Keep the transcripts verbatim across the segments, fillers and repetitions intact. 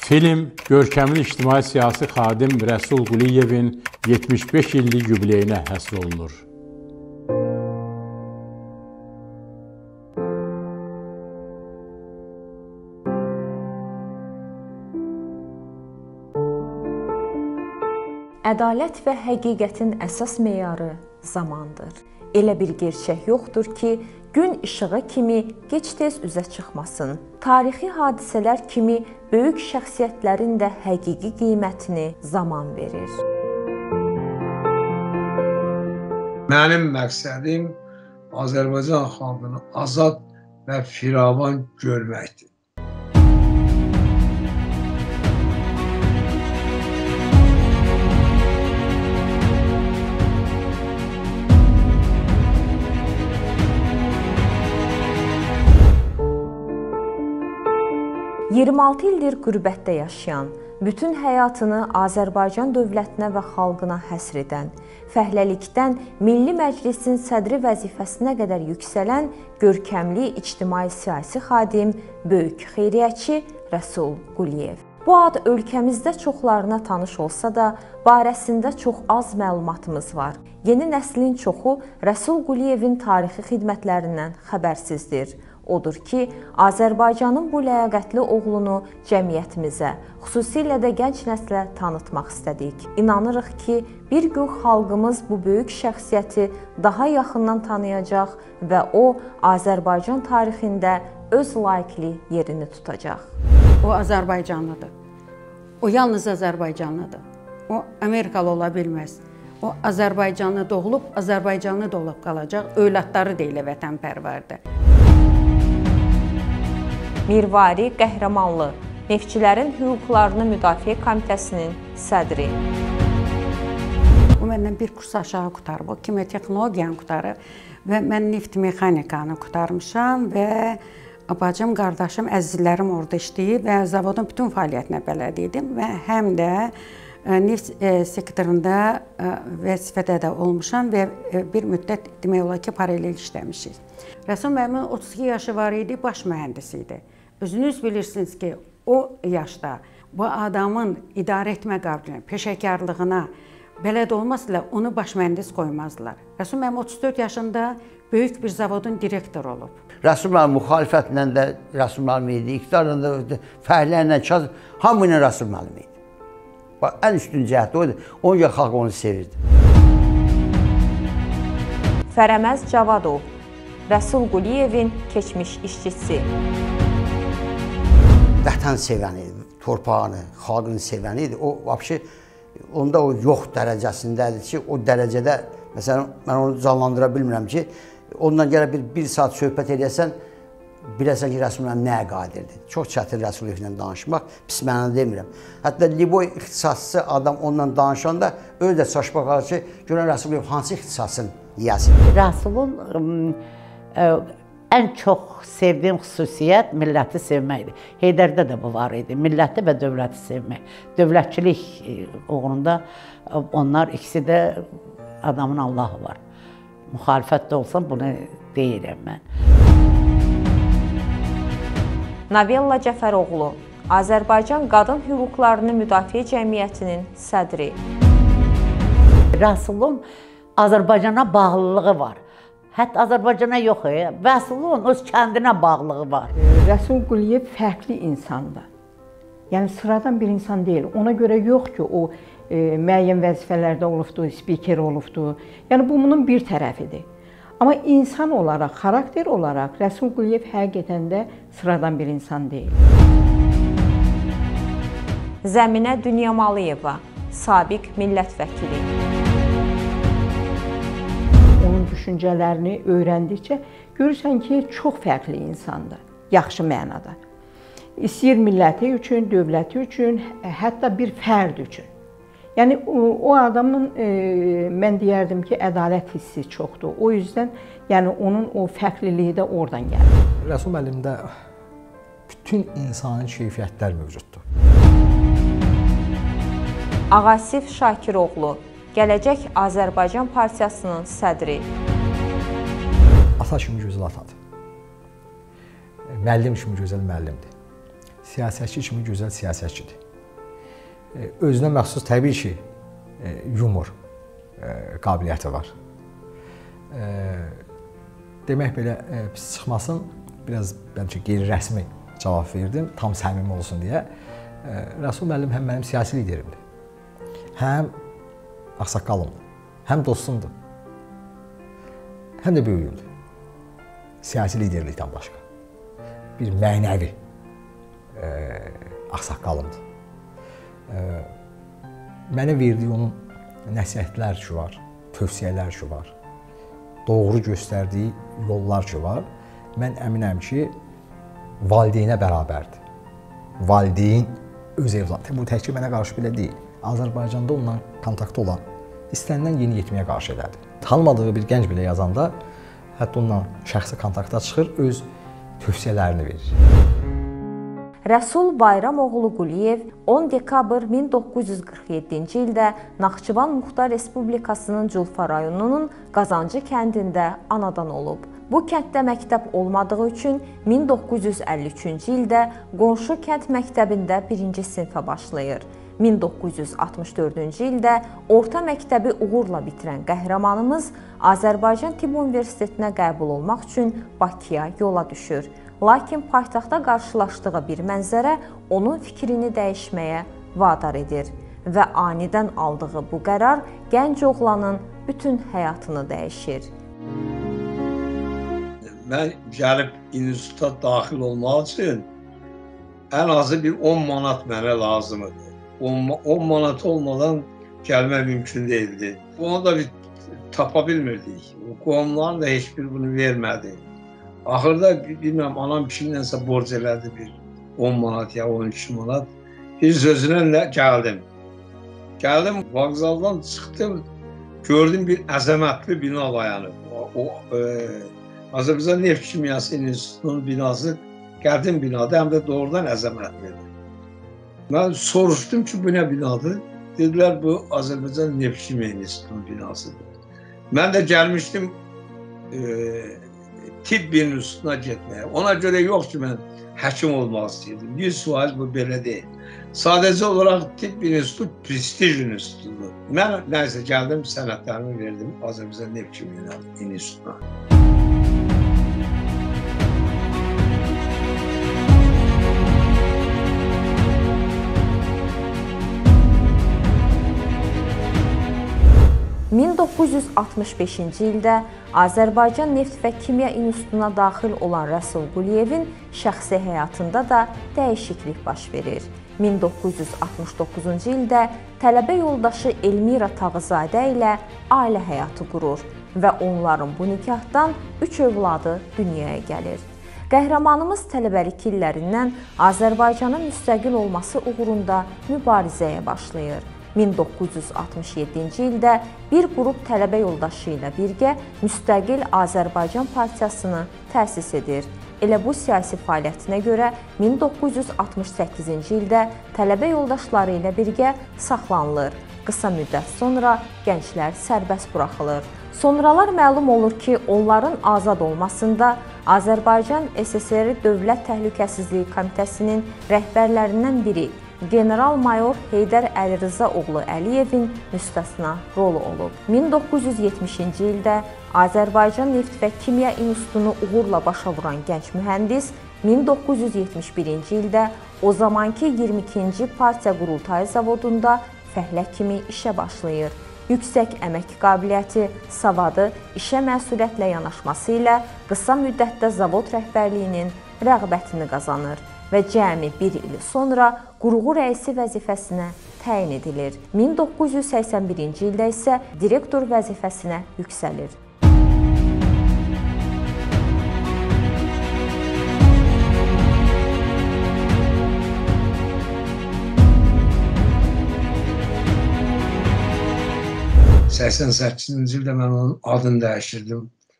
Film, görkəmli ictimai-siyasi xadim Rəsul Quliyevin yetmiş beş illik yubileyinə həsr olunur. Ədalət və həqiqətin əsas meyarı zamandır. Elə bir gerçək yoxdur ki, gün işığı kimi gec-tez üzə çıxmasın. Tarixi hadisələr kimi böyük şəxsiyyətlərin də həqiqi qiymətini zaman verir. Mənim məqsədim Azərbaycan xalqını azad və firavan görməkdir. iyirmi altı ildir qürbətdə yaşayan, bütün həyatını Azərbaycan dövlətinə və xalqına həsr edən, fəhləlikdən Milli Məclisin sədri vəzifəsinə qədər yüksələn görkəmli ictimai-siyasi xadim, böyük xeyriyyətçi Rəsul Quliyev. Bu ad ölkəmizdə çoxlarına tanış olsa da, barəsində çox az məlumatımız var. Yeni nəslin çoxu Rəsul Quliyevin tarixi xidmətlərindən xəbərsizdir. Odur ki, Azərbaycanın bu ləyaqətli oğlunu cəmiyyətimizə, xüsusilə də gənc nəslə tanıtmaq istədik. İnanırıq ki, bir gün xalqımız bu böyük şəxsiyyəti daha yaxından tanıyacaq və o, Azərbaycan tarixində öz layiqli yerini tutacaq. O Azərbaycanlıdır. O yalnız Azərbaycanlıdır. O Amerikalı ola bilməz. O Azərbaycanlı doğulub, Azərbaycanlı da olub qalacaq. Övladları da elə vətənpərvərdir. Mirvari Qəhrəmanlı, Neftçilərin Hüquqlarını Müdafiə Komitəsinin sədri. O məndən bir kurs aşağı qutarıb, o kimyatexnologiyanı qutarıb və mən neft mexanikanı qutarmışam və bacım, qardaşım, əzizlərim orada işləyib və zavodun bütün fəaliyyətinə bələd idim və həm də neft sektorunda vəzifədə də olmuşam və bir müddət demək olar ki, paralel işləmişik. Rəsul müəllimin otuz iki yaşı var idi, baş mühəndis idi. Özünüz bilirsiniz ki, o yaşda bu adamın idarə etmə qabiliyyətinə, peşəkarlığına bələd olmasıyla onu baş mühəndis qoymazdılar. Rəsul müəllim otuz dörd yaşında böyük bir zavodun direktoru olub. Rəsul müəllim müxalifətlə də Rəsul müəllim idi, iqtidarla da, fəhlərlə, kaz, hamı ilə Rəsul müəllim idi. Ən üstün cəhətdə oydu, onun görə xalq onu sevirdi. Fərəməz Cavadov, Rəsul Quliyevin keçmiş işçisi. Vətən sevən idi, torpağını, xalqını sevən idi. O, vəbşi, onda o yox dərəcəsindədir ki, o dərəcədə, məsələn, mən onu canlandıra bilmirəm ki, ondan gələ bir, bir saat söhbət edəsən, biləsən ki, Rəsul müəllim nəyə qadirdir. Çox çətin Rəsuliyevlə danışmaq, pis mənada demirəm. Hətta Liboy ixtisasçısı adam onunla danışanda öz də çaşmaq alır ki, görən Rəsuliyev hansı ixtisasın yiyəsidir. Rəsulun ən çox sevdiyim xüsusiyyət milləti sevməkdir. Heydərdə də bu var idi, milləti və dövləti sevmək. Dövlətçilik uğrunda onlar ikisi də adamın Allahı var. Müxalifətdə olsam bunu deyirəm mən. Navella Cəfəroğlu, Azərbaycan Qadın Hüquqlarını Müdafiə Cəmiyyətinin sədri. Rəsulun Azərbaycana bağlılığı var. Hətta Azərbaycana yox, Rəsulun öz kəndinə bağlılığı var. Rəsul Quliyev fərqli insandır. Yəni sıradan bir insan deyil. Ona görə yox ki, o e, müəyyən vəzifələrdə olubdur, spiker olubdur. Yəni bu bunun bir tərəfidir. Amma insan olaraq, xarakter olaraq Rəsul Quliyev həqiqətən də sıradan bir insan deyil. Zəminə Dünyamalıyeva, sabiq millət vəkili. Onun düşüncələrini öyrəndikcə görürsən ki, çox fərqli insandır, yaxşı mənada. İstəyir milləti üçün, dövləti üçün, hətta bir fərd üçün. Yəni o, o adamın, e, mən deyərdim ki, ədalət hissi çoxdur. O yüzden, yəni onun o fərqliliyi də oradan gəlir. Rəsul müəllimdə bütün insani keyfiyyətlər mövcuddur. Ağasif Şakiroğlu, Gələcək Azərbaycan Partiyasının sədri. Ata kimi gözəl atadır. Müəllim kimi gözəl müəllimdir. siyasətçi kimi gözəl siyasətçidir. Özünə məxsus təbii ki, yumor qabiliyyəti var. Demək belə pis çıxmasın, biraz bəlkə qeyri-rəsmi cavab verdim, tam səmimi olsun deyə. Rəsul müəllim həm mənim siyasi liderimdir, həm ağsaqqalımdır, həm dostumdur, həm də böyüyümdür. Siyasi liderlikdən başqa. Bir mənəvi ağsaqqalımdır. Mənə verdiyi onun nəsihətlər ki var, tövsiyələr ki var, doğru göstərdiyi yollar ki var, mən əminəm ki, valideynə bərabərdir. Valideyn öz evladı. Bu təkcə mənə qarşı belə deyil. Azərbaycanda onunla kontaktı olan, istənilən yeni yetməyə qarşı elədi. Tanımadığı bir gənc belə yazanda, hətta onunla şəxsi kontakta çıxır, öz tövsiyələrini verir. Rəsul Bayramoğlu Quliyev on dekabr min doqquz yüz qırx yeddinci ildə Naxçıvan Muxtar Respublikasının Culfa rayonunun Qazancı kəndində anadan olub. Bu kənddə məktəb olmadığı üçün min doqquz yüz əlli üçüncü ildə qonşu kənd məktəbində birinci sinifə başlayır. min doqquz yüz altmış dördüncü ildə orta məktəbi uğurla bitirən qəhrəmanımız Azərbaycan Tibb Universitetinə qəbul olmaq üçün Bakıya yola düşür. Lakin paytaxtda qarşılaşdığı bir mənzərə onun fikrini dəyişməyə vadar edir və anidən aldığı bu qərar gənc oğlanın bütün həyatını dəyişir. Mən gəlib instituta daxil olmaq üçün ən azı bir on manat mənə lazımdır. on manat olmadan gəlmə mümkün deyildi. Bunu da bir tapa bilmirdik. Qohumların da heç bir bunu vermədi. Axırda bilməm, anam kimlənsə borc elədi bir on manat ya on iki manat. Bir sözünə gəldim. Gəldim, vağzaldan çıxdım, gördüm bir əzəmətli bina dayanıb. O, e, Azərbaycan Neft Kimyası İnstitutunun binası qədim binadır, həm də doğrudan əzəmətlidir. Mən soruşdum ki, bu nə binadır? Dedilər, bu Azərbaycan Neft Kimya İnstitutunun binasıdır. Mən də gəlmişdim e, tibb institutuna getməyə. Ona görə yox ki, mən həkim olmaq istəyirdim. yüz faiz bu belə deyil. Sadəcə olaraq tibb institutu prestij institutudur. Mən nəysə gəldim, sənədlərimi verdim Azərbaycan Neft Kimya İnstitutuna. min doqquz yüz altmış beşinci ildə Azərbaycan Neft və Kimya İnstitutuna daxil olan Rəsul Quliyevin şəxsi həyatında da dəyişiklik baş verir. min doqquz yüz altmış doqquzuncu ildə tələbə yoldaşı Elmira Tağızadə ilə ailə həyatı qurur və onların bu nikahdan üç övladı dünyaya gəlir. Qəhrəmanımız tələbəlik illərindən Azərbaycanın müstəqil olması uğrunda mübarizəyə başlayır. min doqquz yüz altmış yeddinci ildə bir qrup tələbə yoldaşı ilə birgə Müstəqil Azərbaycan Partiyasını təsis edir. Elə bu siyasi fəaliyyətinə görə min doqquz yüz altmış səkkizinci ildə tələbə yoldaşları ilə birgə saxlanılır. Qısa müddət sonra gənclər sərbəst buraxılır. Sonralar məlum olur ki, onların azad olmasında Azərbaycan S S R Dövlət Təhlükəsizliyi Komitəsinin rəhbərlərindən biri General-mayor Heydər Əlirza oğlu Əliyevin müstəsna rolu olub. min doqquz yüz yetmişinci ildə Azərbaycan Neft və Kimya İnstitutunu uğurla başa vuran gənc mühəndis min doqquz yüz yetmiş birinci ildə o zamanki iyirmi ikinci Partiya Qurultayı zavodunda fəhlə kimi işə başlayır. Yüksək əmək qabiliyyəti, savadı, işə məsuliyyətlə yanaşması ilə qısa müddətdə zavod rəhbərliyinin rəğbətini qazanır və cəmi bir il sonra qurğu rəisi vəzifəsinə təyin edilir. min doqquz yüz səksən birinci ildə isə direktor vəzifəsinə yüksəlir. səksən səkkizinci ildə mən onun adını dəyişdirdim.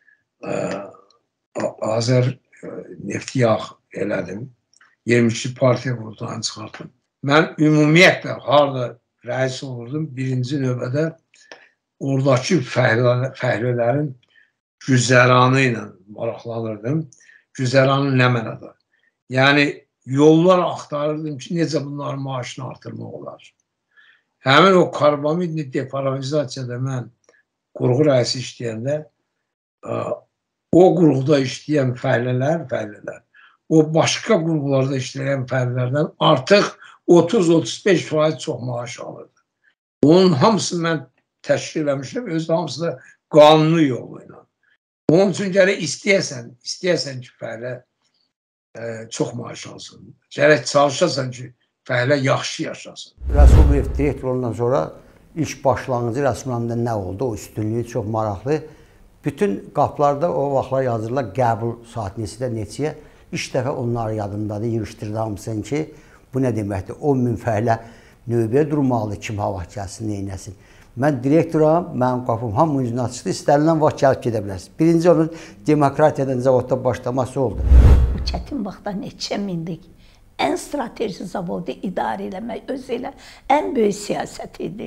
Azər Neft Yağ elədim. iyirmi iki partiya qurultayını çıxartdım. Mən ümumiyyətlə harada rəis olurdum, birinci növbədə oradakı fəhlələrin güzəranı ilə maraqlanırdım. Güzəranı nə mənada? Yəni, yollar axtarırdım ki, necə bunların maaşını artırmaq olar. Həmin o karbamidli deparalizasiyada mən qurğu rəisi işləyəndə, o qurğuda işləyən fəhlələr, fəhlələr, o başqa qurğularda işləyən fəhlələrdən artıq otuz otuz beş faiz çox maaş alırdı. Onun hamısını mən təşkil eləmişəm, özü də hamısı da qanuni yolu ilə. Onun üçün gərək istəyəsən, istəyəsən ki, fəhlə e, çox maaş alsın. Gərək çalışasan ki, fəhlə yaxşı yaşasın. Rəsul Quliyev direktor olandan sonra ilk başlanğıcı rəsmlərində nə oldu? O üstünlüyü çox maraqlı. Bütün qaplarda o vaxtlar yazırlar qəbul saat neçədə neçəyə. İlk dəfə onlar yadındadır, yığışdırdı hamısın ki, bu nə deməkdir? on min fəhlə növbəyə durmalıdır, kim hava gəlsin, neynəsin. Mən direktoram, mənim qapım hamının üzünə açıqdır, istənilən vaxt gəlib gedə bilərsiniz. Birinci onun demokratiyadan zavodda başlaması oldu. Bu çətin vaxtda neçə mindik. Ən strateji zavodu idarə eləmək özü ilə ən böyük siyasət idi.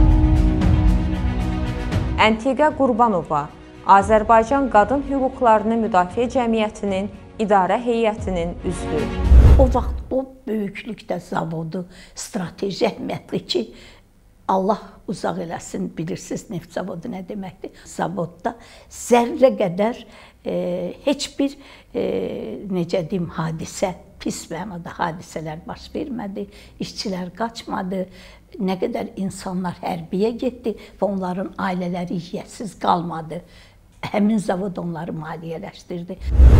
Əntiqə Qurbanova, Azərbaycan Qadın Hüquqlarını Müdafiə Cəmiyyətinin İdarə Heyətinin üzvü. O vaxt o böyüklükdə zavodu strateji əhəmiyyətli ki, Allah uzaq eləsin, bilirsiniz neft zavodu nə deməkdir. Zavodda zərrə qədər e, heç bir e, necə deyim, hadisə, pis mənada hadisələr baş vermədi, işçilər qaçmadı, nə qədər insanlar hərbiyə getdi və onların ailələri yiyəsiz qalmadı. Həmin zavod onları maliyyələşdirdi.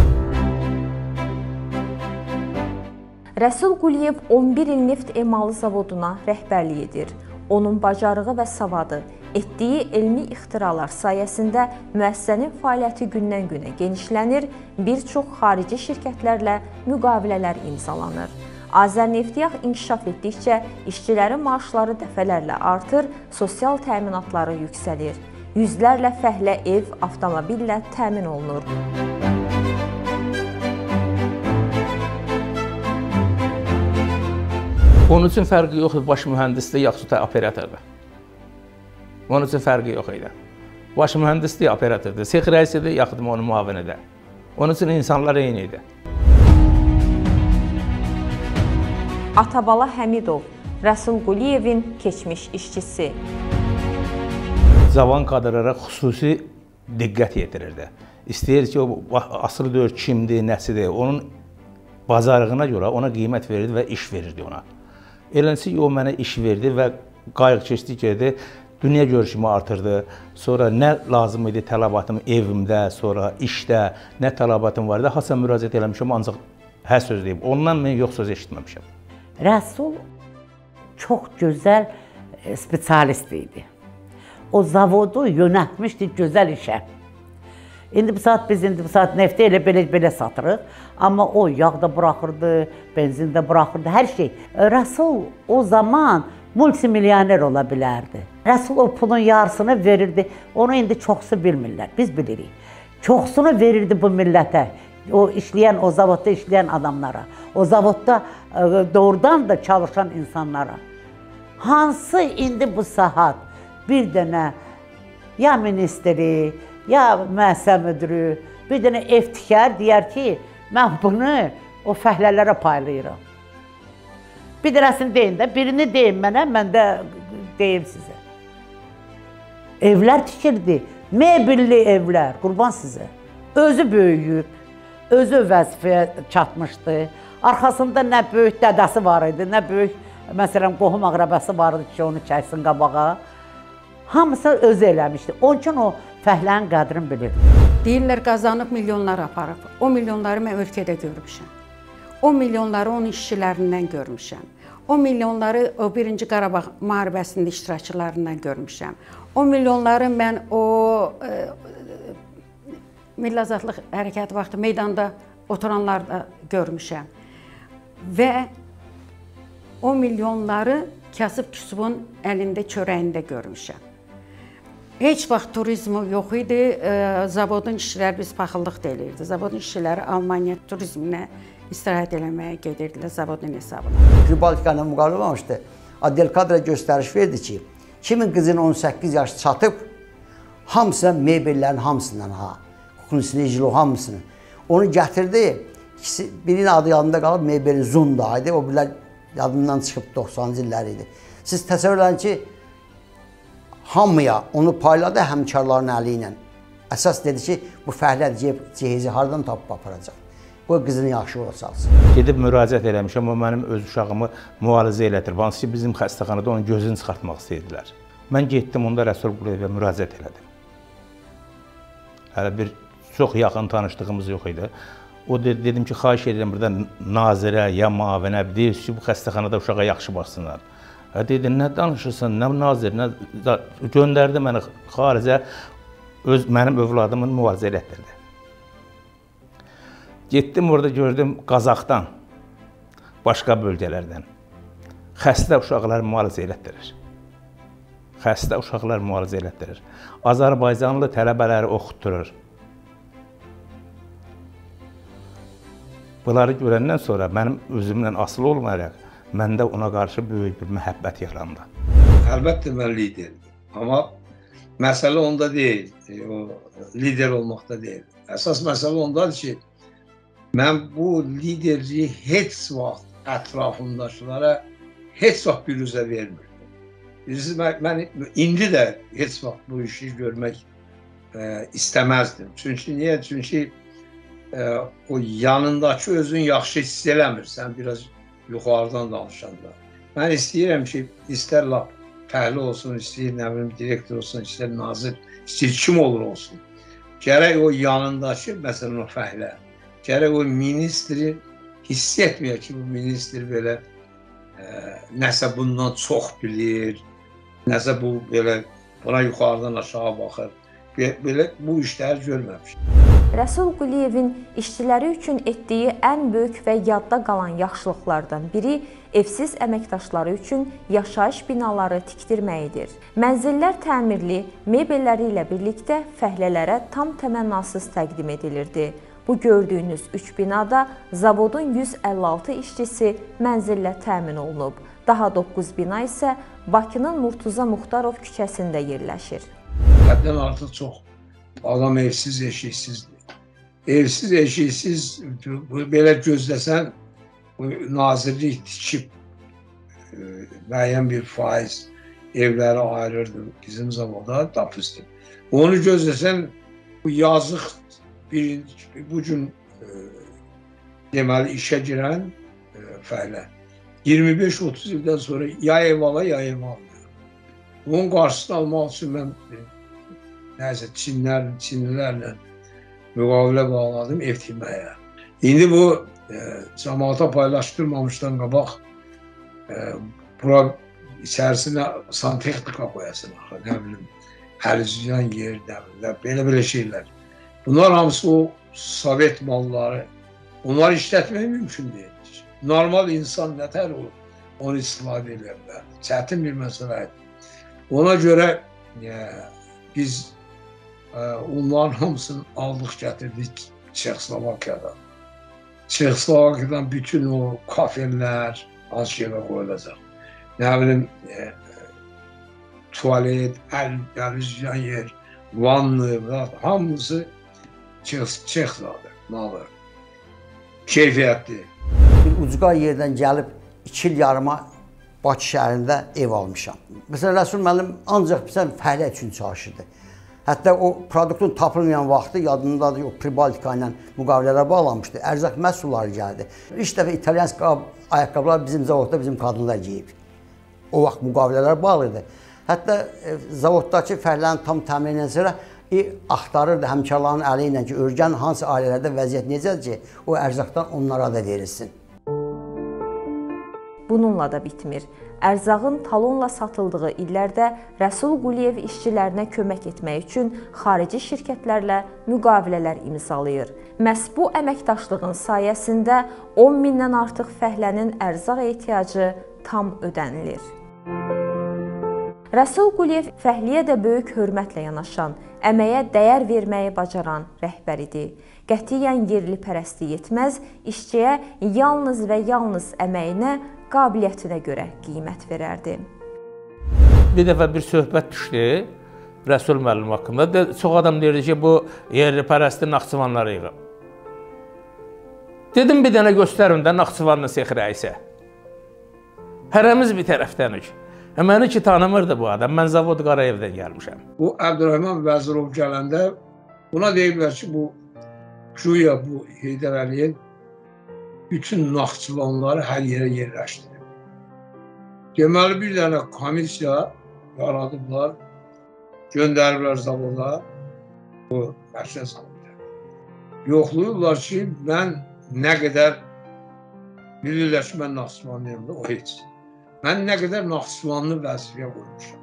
Rəsul Quliyev on bir il neft emalı zavoduna rəhbərlik edir. Onun bacarığı və savadı, etdiyi elmi ixtiralar sayəsində müəssisənin fəaliyyəti gündən-günə genişlənir, bir çox xarici şirkətlərlə müqavilələr imzalanır. Azərneftiyaq inkişaf etdikcə işçilərin maaşları dəfələrlə artır, sosial təminatları yüksəlir. Yüzlərlə fəhlə ev, avtomobillə təmin olunur. Onun üçün fərqi yoxdur, baş mühəndisdir, yaxud da operatordur. Onun üçün fərqi yox idi. Baş mühəndisdir, operatordur, sex rəisidir, yaxud da onun müavinidir. Onun üçün insanlar eyni idi. Atabala Həmidov, Rəsul Quliyevin keçmiş işçisi. Cavan kadrlara xüsusi diqqət yetirirdi. İstəyir ki, o asılı döyür kimdir, nəsidir, onun bacarığına görə ona qiymət verirdi və iş verirdi ona. Eləncə o mənə iş verdi və qayıq keçdi geldi, dünya görüşümü artırdı. Sonra nə lazım idi tələbatım evimdə, sonra işdə, nə tələbatım var idi, hasan müraciət eləmişəm, ancaq hə söz deyib. Ondan mən yox söz eşitməmişəm. Rəsul çox gözəl spesialist idi. O zavodu yönətmişdi gözəl işə. İndi bu saat biz indi bu saat nefti elə belə-belə satırıq. Amma o yağda buraxırdı, benzində buraxırdı, hər şey. Rəsul o zaman multimilyoner ola bilərdi. Rəsul o pulun yarısını verirdi. Onu indi çoxsu bilmirlər, biz bilirik. Çoxsunu verirdi bu millətə. O işləyən, o zavodda işləyən adamlara. O zavodda doğrudan da çalışan insanlara. Hansı indi bu saat bir dənə ya ministri, ya müəssisə müdürü, bir dənə ev tikər, deyər ki, mən bunu o fəhlələrə paylayıram. Bir dənəsini deyin də, birini deyin mənə, mən də deyim sizə. Evlər tikirdi, mebelli evlər, qurban sizə. Özü böyüyüb, özü vəzifəyə çatmışdı. Arxasında nə böyük dədəsi var idi, nə böyük, məsələn, qohum əqrəbəsi var idi ki, onu çəksin qabağa. Hamısı özü eləmişdi. Onun üçün o fəhlənin qədrini bilirdi. Deyirlər, qazanıb milyonlar aparıb. O milyonları mən ölkədə görmüşəm. O milyonları onun işçilərindən görmüşəm. O milyonları o birinci Qarabağ müharibəsində iştirakçılarından görmüşəm. O milyonları mən o e, Milli Azadlıq Hərəkatı vaxtı meydanda oturanlarda görmüşəm. Və o milyonları kasıb-küsubun əlində, çörəyində görmüşəm. Heç vaxt turizmi yox idi, e, zavodun işçiləri biz paxıllıq deyilirdi. Zavodun işçiləri Almaniya turizminə istirahət eləməyə gedirdilər zavodun hesabına. Baltikana müqavilə olmamışdı. Adelkadra göstəriş verdi ki, kimin qızın on səkkiz yaş çatıb, hamısına mebellərin hamısından ha, Kunsinecilo hamısını. Onu gətirdi, İkisi, birinin adı yadında qalıb, Meybelin Zunda idi. O birlər yadından çıxıb doxsanıncı illər idi. Siz təsəvvür edin ki, hamıya onu payladı həmkarların əli ilə. Əsas dedi ki, bu fəhlə cehizi hardan tapıb aparacaq? Qoy qızını yaxşı yola salsın. Gedib müraciət eləmişəm, o mənim öz uşağımı müalicə elədir. Hansı ki, bizim xəstəxanada onun gözünü çıxartmaq istəyirdilər. Mən getdim, onda Rəsul Quliyevə müraciət elədim. Hələ bir çox yaxın tanışdığımız yox idi. O dedi, dedim ki, xahiş edirəm burada nazirə, ya müavinə, deyirsiniz ki, bu xəstəxanada uşağa yaxşı baxsınlar. Dedi, nə danışırsan, nə nazir, nə... Göndərdi məni xaricə, öz, mənim övladımın müalicə elətdirdi. Getdim orada gördüm Qazaxdan, başqa bölgələrdən xəstə uşaqlar müalicə elətdirir. Xəstə uşaqlar müalicə elətdirir. Azərbaycanlı tələbələri oxutdurur. Bunları görəndən sonra mənim özümlə asılı olmayaraq, məndə ona qarşı böyük bir məhəbbət yarandı. Əlbəttə mən liderdim. Amma məsələ onda deyil, o lider olmaqda deyil. Əsas məsələ ondadır ki, mən bu liderliyi heç vaxt ətrafımdaşlara heç vaxt bürüzə vermirdim. Bilirsiniz, mən, mən indi də heç vaxt bu işi görmək e, istəməzdim. Çünki niyə? Çünki e, o yanındakı özün yaxşı hiss eləmirsən, biraz yuxarıdan danışanda. Mən istəyirəm ki, istər lap fəhli olsun, istəyir nə bilim direktor olsun, istər nazir, istəyir kim olur olsun. Gərək o yanındakı, məsələn o fəhlə, gərək o ministri hiss etməyək ki, bu ministr belə e, nəsə bundan çox bilir, nəsə bu belə buna yuxarıdan aşağı baxır. Belə bu işləri görməmişdim. Rəsul Quliyevin işçiləri üçün etdiyi ən böyük və yadda qalan yaxşılıqlardan biri evsiz əməkdaşları üçün yaşayış binaları tikdirməyidir. Mənzillər təmirli, mebelləri ilə birlikdə fəhlələrə tam təmənnasız təqdim edilirdi. Bu gördüyünüz üç binada zavodun yüz əlli altı işçisi mənzillə təmin olunub. Daha doqquz bina isə Bakının Murtuza Muxtarov küçəsində yerləşir. Həddən artıq çox adam evsiz, eşiksizdir. Evsiz, eşiksiz belə gözləsən, nazirlik tikib müəyyən bir faiz evləri ayırırdı bizim zavoda, tapızdı. Onu gözləsən, bu yazıq birinci, bu gün e, deməli işə girən e, fəhlə iyirmi beş otuz ildən sonra ya ev ala, ya ev almıyor. Bunun qarşısını almaq üçün mən e, nəsə Çinlər, Çinlilərlə müqavilə bağladım ev tikməyə. İndi bu e, cəmaata paylaşdırmamışdan qabaq e, bura içərisinə santexnika qoyasın, nə bilim, həlizyan yer, nə bilim, belə-belə şeylər. Bunlar hamısı o Sovet malları. Onları işlətmək mümkün deyil. Normal insan nətər olur, onu istifadə edə bilər. Çətin bir məsələ. Ona görə e, biz e, onların hamısını aldıq, gətirdik Çexoslovakiyadan. Çexoslovakiyadan bütün o kafelər az yerə qoyulacaq. Nə bilim, e, tuvalet, əl, əlüzyan yer, vanlı, hamısı Çexosladır, malı. Keyfiyyətli. Bir ucqa yerdən gəlib iki il yarıma Bakı şəhərində ev almışam. Məsələn, Rəsul müəllim ancaq bizə fəhlə üçün çalışırdı. Hətta o produktun tapılmayan vaxtı yadındadır, o Pribaltika ilə müqavilələr bağlanmışdı. Ərzaq məhsulları gəldi. İlk dəfə İtalyansk ayaqqabılar bizim zavodda bizim qadınlar geyib. O vaxt müqavilələr bağlıydı. Hətta e, zavoddakı fəhlənin tam təminindən sonra e, axtarırdı həmkarların əli ilə ki, örgən hansı ailələrdə vəziyyət necədir ki, o ərzaqdan onlara da verilsin. Bununla da bitmir. Ərzağın talonla satıldığı illərdə Rəsul Quliyev işçilərinə kömək etmək üçün xarici şirkətlərlə müqavilələr imzalayır. Məhz bu əməkdaşlığın sayəsində on mindən artıq fəhlənin ərzaq ehtiyacı tam ödənilir. Rəsul Quliyev fəhliyə də böyük hörmətlə yanaşan, əməyə dəyər verməyi bacaran rəhbər idi. Qətiyyən yerli pərəstlik etməz, işçiyə yalnız və yalnız əməyinə, qabiliyyətinə görə qiymət verərdi. Bir dəfə bir söhbət düşdü Rəsul müəllim haqqında. Çox adam deyirdi ki, bu yerli pərəsti Naxçıvanları yığıb. Dedim bir dənə göstərim də Naxçıvanlı sex rəisə. Hərəmiz bir tərəfdənik. Məni ki tanımırdı bu adam. Mən Zavod Qarayevdən gəlmişəm. Bu Əbdürrəhman Vəzirov gələndə buna deyiblər ki, bu güya bu Heydər Əliyev bütün Naxçıvanları hər yerə yerləşdirib. Deməli bir dənə komissiya yaradıblar, göndəriblər zavoda, bu mərkəz zavoda. Yoxlayırlar ki, mən nə qədər bilirlər ki, mən Naxçıvanlıyım da, o heç. Mən nə qədər Naxçıvanlı vəzifəyə qoymuşam.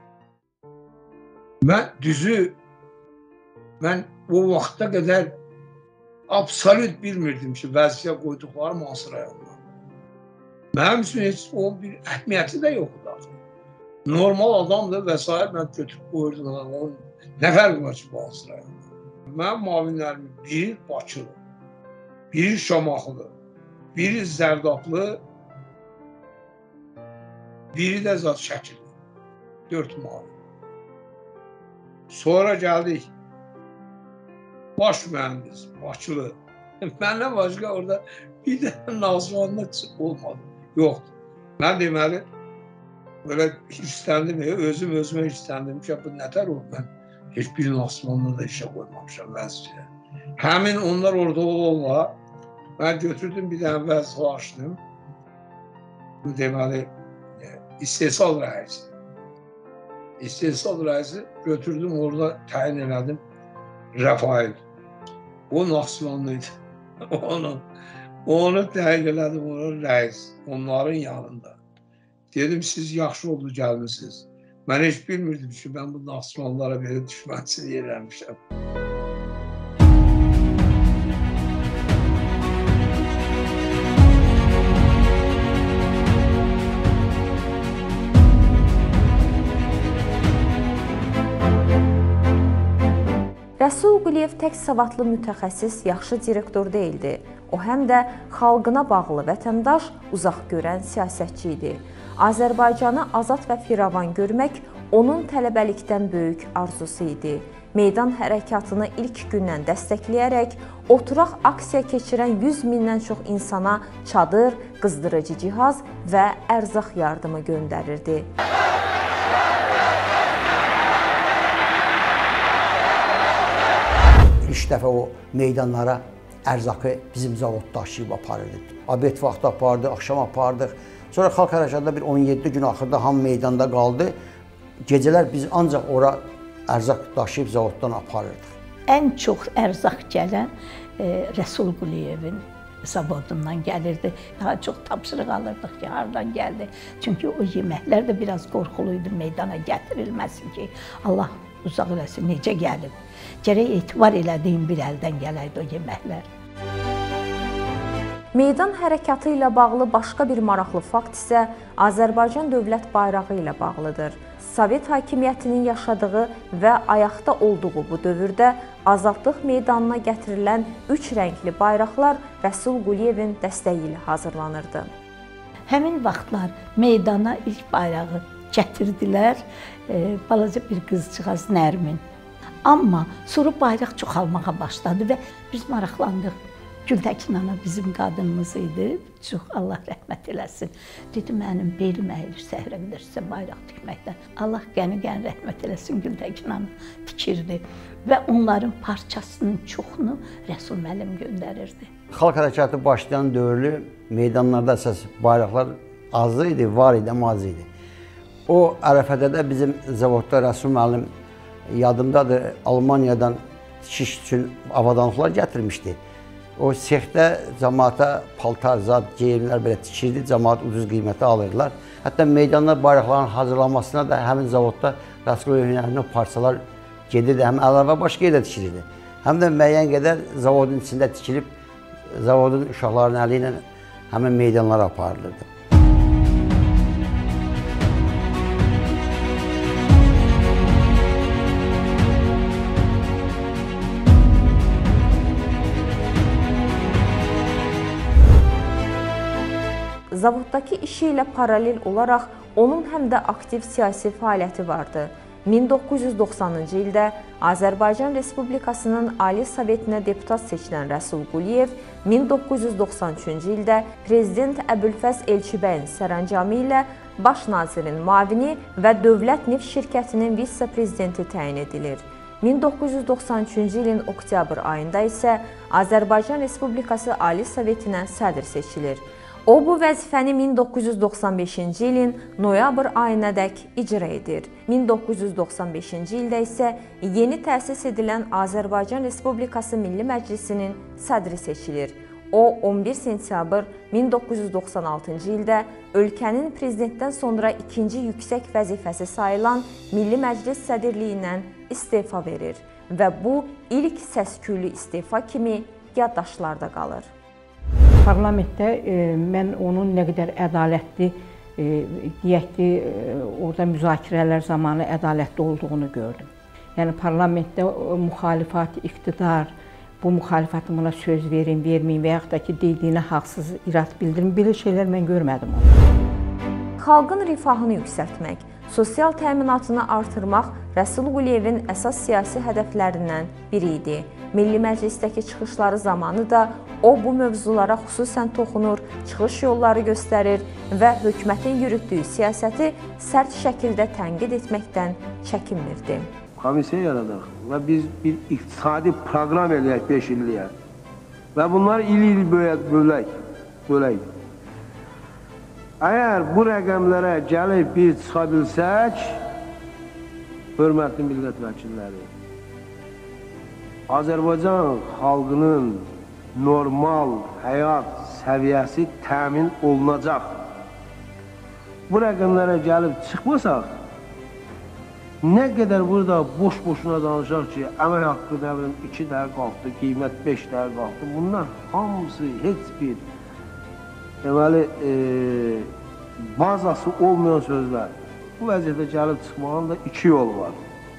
Mən düzü, mən o vaxta qədər absolut bilmirdim ki, vəzifəyə qoyduqlarım hansı rayonda. Mənim üçün heç o bir əhmiyyəti də yoxdur. Normal adamdır və s. mən götürüb qoyurdum. Onun nə fərqi var ki, bu hansı rayonda. Mənim mavinlərimin biri Bakılı, biri Şamaxılı, biri Zərdablı, biri də zat Şəkili. Dörd mavi. Sonra gəldik. Baş mühəndis, Bakılı. Məndən başqa orada bir dənə Naxçıvanlı olmadı. Yoxdur. Mən deməli, böyle istəndim, özüm özümə istəndim ki, bu nətər oldu? Mən heç bir Naxçıvanlı da işə qoymamışam vəzifəyə. Həmin onlar orada ola, mən götürdüm bir dənə vəzifə açdım. Bu deməli, istehsal rəisi. İstehsal rəisi götürdüm, orada təyin elədim Rəfail. O Naxçıvanlıydı. Onu, onu təyin elədim, onun rəis, onların yanında. Dedim, siz yaxşı oldu gəlmişsiniz. Mən heç bilmirdim ki, mən bu Naxçıvanlara belə düşmənçilik eləmişəm. Rəsul Quliyev tək savadlı mütəxəssis, yaxşı direktor deyildi. O həm də xalqına bağlı vətəndaş, uzaq görən siyasətçi idi. Azərbaycanı azad və firavan görmək onun tələbəlikdən böyük arzusu idi. Meydan hərəkatını ilk gündən dəstəkləyərək oturaq aksiya keçirən yüz mindən çox insana çadır, qızdırıcı cihaz və ərzaq yardımı göndərirdi. İlk dəfə o meydanlara ərzaqı bizim zavod daşıyıb aparırdı. Abed vaxtı apardı, axşam apardıq. Sonra xalq hərəkatında bir on yeddi gün axırda hamı meydanda qaldı. Gecələr biz ancaq ora ərzaq daşıyıb zavoddan aparırdıq. Ən çox ərzaq gələn e, Rəsul Quliyevin zavodundan gəlirdi. Daha çox tapşırıq alırdıq ki, hardan gəldi. Çünki o yeməklər də biraz qorxuluydu meydana gətirilməsi ki, Allah uzaq eləsin, necə gəlib. Gərək etibar elədiyim bir əldən gələydi o yeməklər. Meydan hərəkatı ilə bağlı başqa bir maraqlı fakt isə Azərbaycan dövlət bayrağı ilə bağlıdır. Sovet hakimiyyətinin yaşadığı və ayaqda olduğu bu dövrdə azadlıq meydanına gətirilən üç rəngli bayraqlar Rəsul Quliyevin dəstəyi ilə hazırlanırdı. Həmin vaxtlar meydana ilk bayrağı gətirdilər, e, balaca bir qızcığaz Nərmin. Amma sonra bayraq çoxalmağa başladı və biz maraqlandıq. Gültəkin ana bizim qadınımız idi, çox Allah rəhmət eləsin. Dedi, mənim belim əyilir səhrə qədər sizə bayraq tikməkdən. Allah qəni-qəni rəhmət eləsin, Gültəkin ana tikirdi və onların parçasının çoxunu Rəsul müəllim göndərirdi. Xalq hərəkatı başlayan dövrlü meydanlarda əsas bayraqlar az idi, var idi, amma az idi. O ərəfədə də bizim zavodda Rəsul müəllim yadımdadır, Almaniyadan tikiş üçün avadanlıqlar gətirmişdi. O sexdə cəmaata paltar, zat, geyimlər belə tikirdi, cəmaat ucuz qiymətə alırlar. Hətta meydanlar bayraqların hazırlanmasına da həmin zavodda Rəsul müəllimin o parçalar gedirdi, həm əlavə başqa yerdə tikilirdi. Həm də müəyyən qədər zavodun içində tikilib, zavodun uşaqlarının əli ilə həmin meydanlara aparılırdı. Zavoddakı işi ilə paralel olaraq onun həm də aktiv siyasi fəaliyyəti vardı. min doqquz yüz doxsanıncı ildə Azərbaycan Respublikasının Ali Sovetinə deputat seçilən Rəsul Quliyev min doqquz yüz doxsan üçüncü ildə Prezident Əbülfəz Elçibəyin sərəncamı ilə Baş nazirin müavini və Dövlət Neft Şirkətinin vitse-prezidenti təyin edilir. min doqquz yüz doxsan üçüncü ilin oktyabr ayında isə Azərbaycan Respublikası Ali Sovetinə sədr seçilir. O, bu vəzifəni min doqquz yüz doxsan beşinci ilin noyabr ayınadək icra edir. min doqquz yüz doxsan beşinci ildə isə yeni təsis edilən Azərbaycan Respublikası Milli Məclisinin sədri seçilir. O, on bir sentyabr min doqquz yüz doxsan altıncı ildə ölkənin prezidentdən sonra ikinci yüksək vəzifəsi sayılan Milli Məclis sədrliyindən istefa verir və bu ilk səsküylü istefa kimi yaddaşlarda qalır. Parlamentdə e, mən onun nə qədər ədalətli, e, deyək ki, e, orada müzakirələr zamanı ədalətli olduğunu gördüm. Yəni parlamentdə e, müxalifət, iqtidar, bu müxalifətin buna söz verin, verməyin və yaxud da ki, dediyinə haqsız irad bildirin, belə şeylər mən görmədim onu. Xalqın rifahını yüksəltmək, sosial təminatını artırmaq Rəsul Quliyevin əsas siyasi hədəflərindən biri idi. Milli Məclisdəki çıxışları zamanı da o bu mövzulara xüsusən toxunur, çıxış yolları göstərir və hökumətin yürütdüyü siyasəti sərt şəkildə tənqid etməkdən çəkinmirdi. Komissiya yaradaq və biz bir iqtisadi proqram eləyək beş illiyə və bunları il-il bölək, bölək. Əgər bu rəqəmlərə gəlib biz çıxa bilsək, hörmətli millət vəkilləri, Azərbaycan xalqının normal həyat səviyyəsi təmin olunacaq. Bu rəqəmlərə gəlib çıxmasaq, nə qədər burada boş-boşuna danışaq ki, əmək haqqı nə bilim iki dərə qalxdı, qiymət beş dərə qalxdı. Bunlar hamısı heç bir deməli, e, bazası olmayan sözlər. Bu vəziyyətə gəlib çıxmağın da iki yolu var.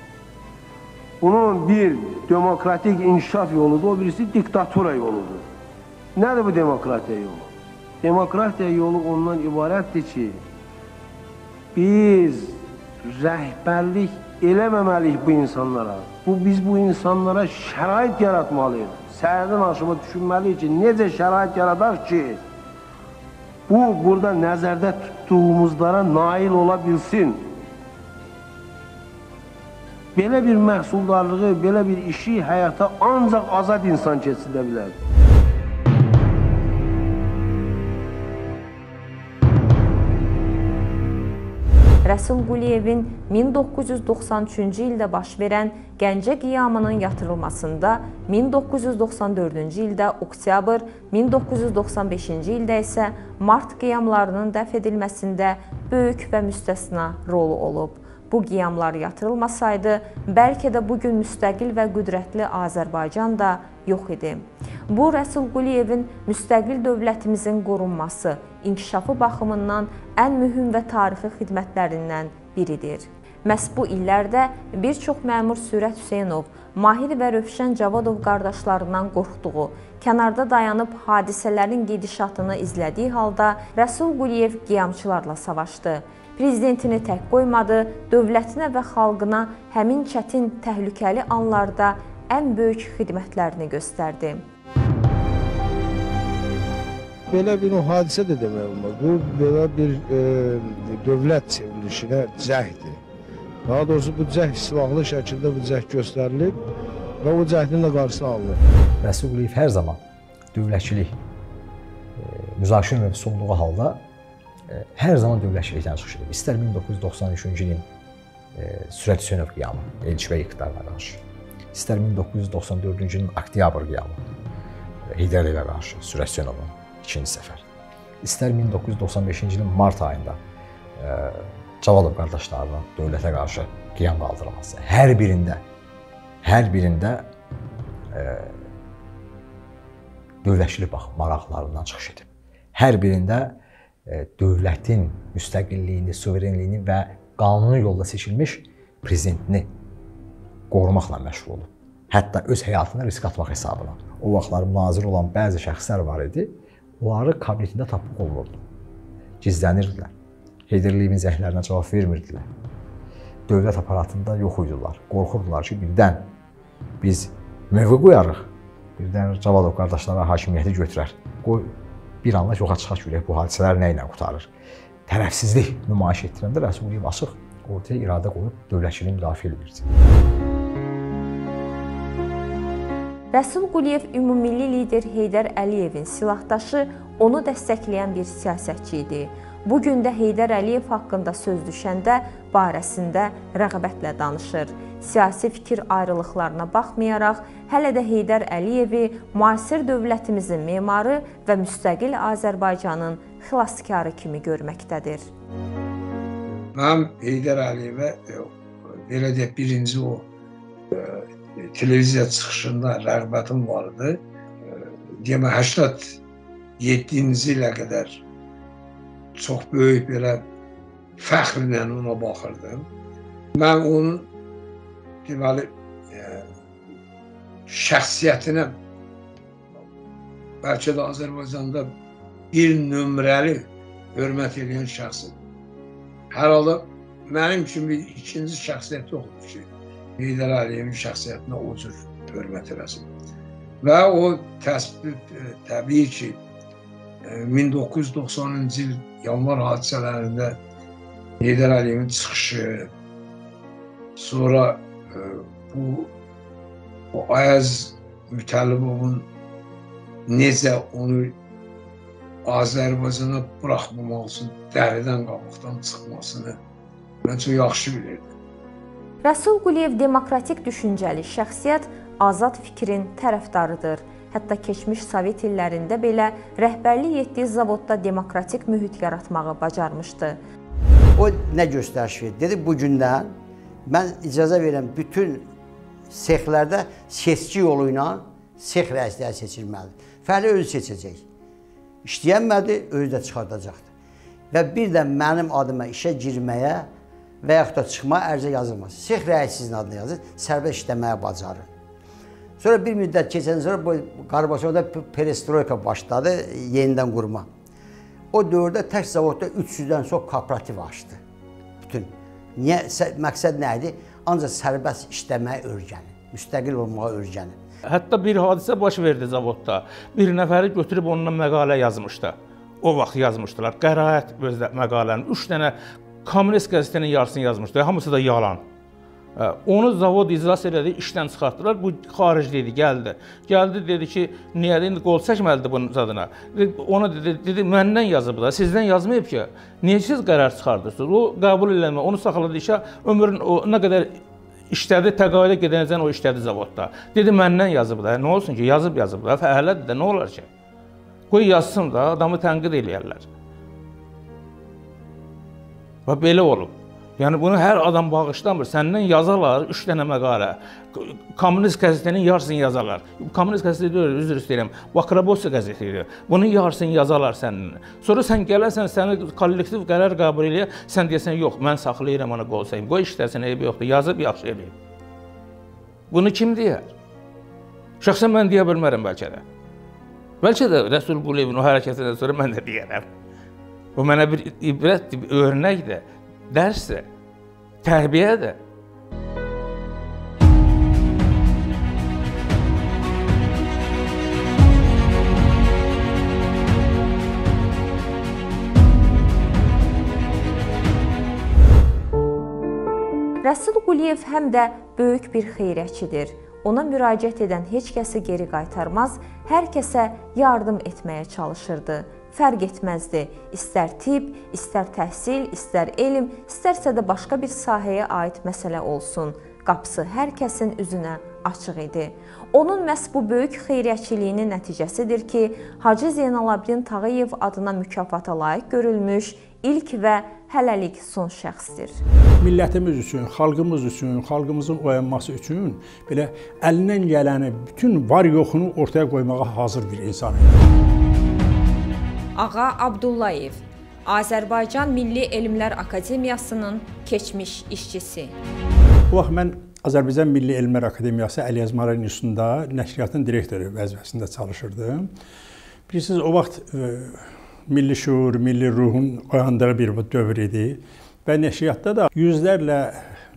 Bunun bir demokratik inkişaf yoludur, o birisi diktatura yoludur. Nədir bu demokratiya yolu? Demokratiya yolu ondan ibarətdir ki, biz rəhbərlik eləməməliyik bu insanlara. Bu, biz bu insanlara şərait yaratmalıyıq. Səhərdən aşımı düşünməliyik ki, necə şərait yaradaq ki, bu, burada nəzərdə tutduğumuzlara nail ola bilsin. Belə bir məhsuldarlığı, belə bir işi həyata ancaq azad insan keçirə bilər. Rəsul Quliyevin min doqquz yüz doxsan üçüncü ildə baş verən Gəncə qiyamının yatırılmasında, min doqquz yüz doxsan dördüncü ildə oktyabr, min doqquz yüz doxsan beşinci ildə isə mart qiyamlarının dəf edilməsində böyük və müstəsna rolu olub. Bu qiyamlar yatırılmasaydı, bəlkə də bugün müstəqil və qüdrətli Azərbaycan da yox idi. Bu, Rəsul Quliyevin müstəqil dövlətimizin qorunması, inkişafı baxımından ən mühüm və tarixi xidmətlərindən biridir. Məhz bu illərdə bir çox məmur Sürət Hüseynov, Mahir və Rövşən Cavadov qardaşlarından qorxduğu, kənarda dayanıb hadisələrin gedişatını izlədiyi halda Rəsul Quliyev qiyamçılarla savaşdı. Prezidentini tək qoymadı, dövlətinə və xalqına həmin çətin, təhlükəli anlarda ən böyük xidmətlərini göstərdi. Belə bir hadisə də demək olmaz. Bu, belə bir e, dövlət çevrilişinə cəhdir. Daha doğrusu bu cəhd silahlı şəkildə bu cəhd göstərilib və o cəhdin də qarşısı alınır. Rəsul Quliyev hər zaman dövlətçilik e, müzakirə mövzusu olduğu halda e, hər zaman dövlətçilikdən çıxış edib. İstər min doqquz yüz doxsan üçüncü ilin e, Sürət Hüseynov qiyamı, Elçibəy iqtidarına qarşı, istər min doqquz yüz doxsan dördüncü ilin oktyabr qiyamı, Heydər Əliyevə qarşı, Sürət Hüseynovun ikinci səfər, istər min doqquz yüz doxsan beşinci ilin mart ayında e, Cavadov qardaşlarının dövlətə qarşı qiyam qaldırılması. Hər birində, hər birində e, dövlətçilik bax, maraqlarından çıxış edib. Hər birində e, dövlətin müstəqilliyini, suverenliyini və qanuni yolda seçilmiş prezidentini qorumaqla məşğul olub. Hətta öz həyatını risk atmaq hesabına. O vaxtlar nazir olan bəzi şəxslər var idi, onları kabinetində tapmaq olurdu. Gizlənirdilər. Heydər Əliyevin zəhlərinə cavab vermirdilər. dövlət aparatında yox idilər. Qorxurdular ki, birdən biz mövqe qoyarıq, birdən Cavadov qardaşlara hakimiyyəti götürər. Qoy bir anlıq yoxa çıxaq görək bu hadisələr nə ilə qurtarır. Tərəfsizlik nümayiş etdirəndə Rəsul Quliyev açıq ortaya iradə qoyub dövlətçiliyi müdafiə edirdi. Rəsul Quliyev ümummilli lider Heydər Əliyevin silahdaşı, onu dəstəkləyən bir siyasətçi idi. Bu gün də Heydər Əliyev haqqında söz düşəndə barəsində rəğbətlə danışır. Siyasi fikir ayrılıqlarına baxmayaraq, hələ də Heydər Əliyevi müasir dövlətimizin memarı və müstəqil Azərbaycanın xilaskarı kimi görməkdədir. Mən Heydər Əliyevə belə deyək, birinci o televiziya çıxışında rəğbətim vardı. Deyəmə, səksən yeddinci ilə qədər çox böyük belə fəxrlə ona baxırdım. Mən onun deməli şəxsiyyətinə bəlkə də Azərbaycanda bir nömrəli hörmət edən şəxsim. Hər halda mənim kimi ikinci şəxsiyyət yoxdur ki, Heydər Əliyevin şəxsiyyətinə o cür hörmət eləsin. Və o təsbit təbii ki, min doqquz yüz doxsanıncı il yanvar hadisələrində Heydər Əliyevin çıxışı, sonra bu o Ayaz Mütəllibovun necə onu Azərbaycana buraxmamaq üçün dəridən qabıqdan çıxmasını mən çox yaxşı bilirdim. Rəsul Quliyev demokratik düşüncəli şəxsiyyət, azad fikrin tərəfdarıdır. Hətta keçmiş Sovet illərində belə rəhbərlik etdiyi zavodda demokratik mühit yaratmağı bacarmışdı. O nə göstəriş verdi? Dedi, bugündən mən icazə verirəm bütün sexlərdə seçki yolu ilə sex rəisləri seçilməlidir. Fəhli özü seçəcək. İşləyənmədi, özü də çıxardacaqdır. Və bir də mənim adıma işə girməyə və yaxud da çıxmaya ərizə yazılmaz. Sex rəis sizin adına yazır, sərbəst işləməyə bacarır. Sonra bir müddət keçəndən sonra bu Qarbaçovda perestroika başladı, yenidən qurma. O dövrdə tək zavodda üç yüzdən çox kooperativ açdı. Bütün. Niyə? Məqsəd nə idi? Ancaq sərbəst işləməyə öyrənir, müstəqil olmağa öyrənir. Hətta bir hadisə baş verdi zavodda. Bir nəfəri götürüb onunla məqalə yazmışdı. O vaxt yazmışdılar. Qəraət özlə məqalənin. Üç dənə Kommunist qəzetinin yarısını yazmışdı. Hamısı da yalan. Onu zavod iclas elədi, işdən çıxartdılar. Bu xarici idi, gəldi. Gəldi, dedi ki, niyə indi qol çəkməlidir bunun adına. Ona dedi, dedi, məndən yazıb da, sizdən yazmayıb ki, niyə siz qərar çıxardırsınız? O qəbul eləmə, onu saxladı işə, ömrün o nə qədər işlədi, təqaüdə gedənəcən o işlədi zavodda. Dedi, məndən yazıb da, nə olsun ki, yazıb yazıb da, fəhələdir də, nə olar ki? Qoy yazsın da, adamı tənqid eləyərlər. Və belə olub. Yəni, bunu hər adam bağışlamır. Səndən yazarlar, üç dənə məqalə. Kommunist qəzetinin yarısını yazarlar. Kommunist qəzeti deyil, üzr istəyirəm. Vakrabosya qəzetidir. Bunun yarısını yazarlar sənin. Sonra sən gələrsən, səni kollektiv qərar qəbul eləyər, sən deyəsən, yox, mən saxlayıram ona qol sayım. Qoy işləsin, eybi yoxdur. Yazıb, yaxşı eləyib. Bunu kim deyər? Şəxsən mən deyə bilmərəm bəlkə də. Bəlkə də Rəsul Quliyevin o hərəkətindən sonra mən də deyərəm. Bu mənə bir ibrətdir, bir örnəkdir, dərsdir, tərbiyədir. Rəsul Quliyev həm də böyük bir xeyrətçidir. Ona müraciət edən heç kəsi geri qaytarmaz, hər kəsə yardım etməyə çalışırdı. Fərq etməzdi. İstər tibb, istər təhsil, istər elm, istərsə də başqa bir sahəyə aid məsələ olsun. Qapısı hər kəsin üzünə açıq idi. Onun məhz bu böyük xeyriyyətçiliyinin nəticəsidir ki, Hacı Zeynalabdin Tağıyev adına mükafata layiq görülmüş ilk və hələlik son şəxsdir. Millətimiz üçün, xalqımız üçün, xalqımızın oyanması üçün belə əlindən gələni, bütün var-yoxunu ortaya qoymağa hazır bir insan idi. Ağa Abdullayev, Azərbaycan Milli Elmlər Akademiyasının keçmiş işçisi. Bu vaxt mən Azərbaycan Milli Elmlər Akademiyası Əlyazmalar İnstitutunda nəşriyyatın direktoru vəzifəsində çalışırdım. Bilirsiniz, o vaxt e, milli şuur, milli ruhun oyandığı bir dövr idi və nəşriyyatda da yüzlərlə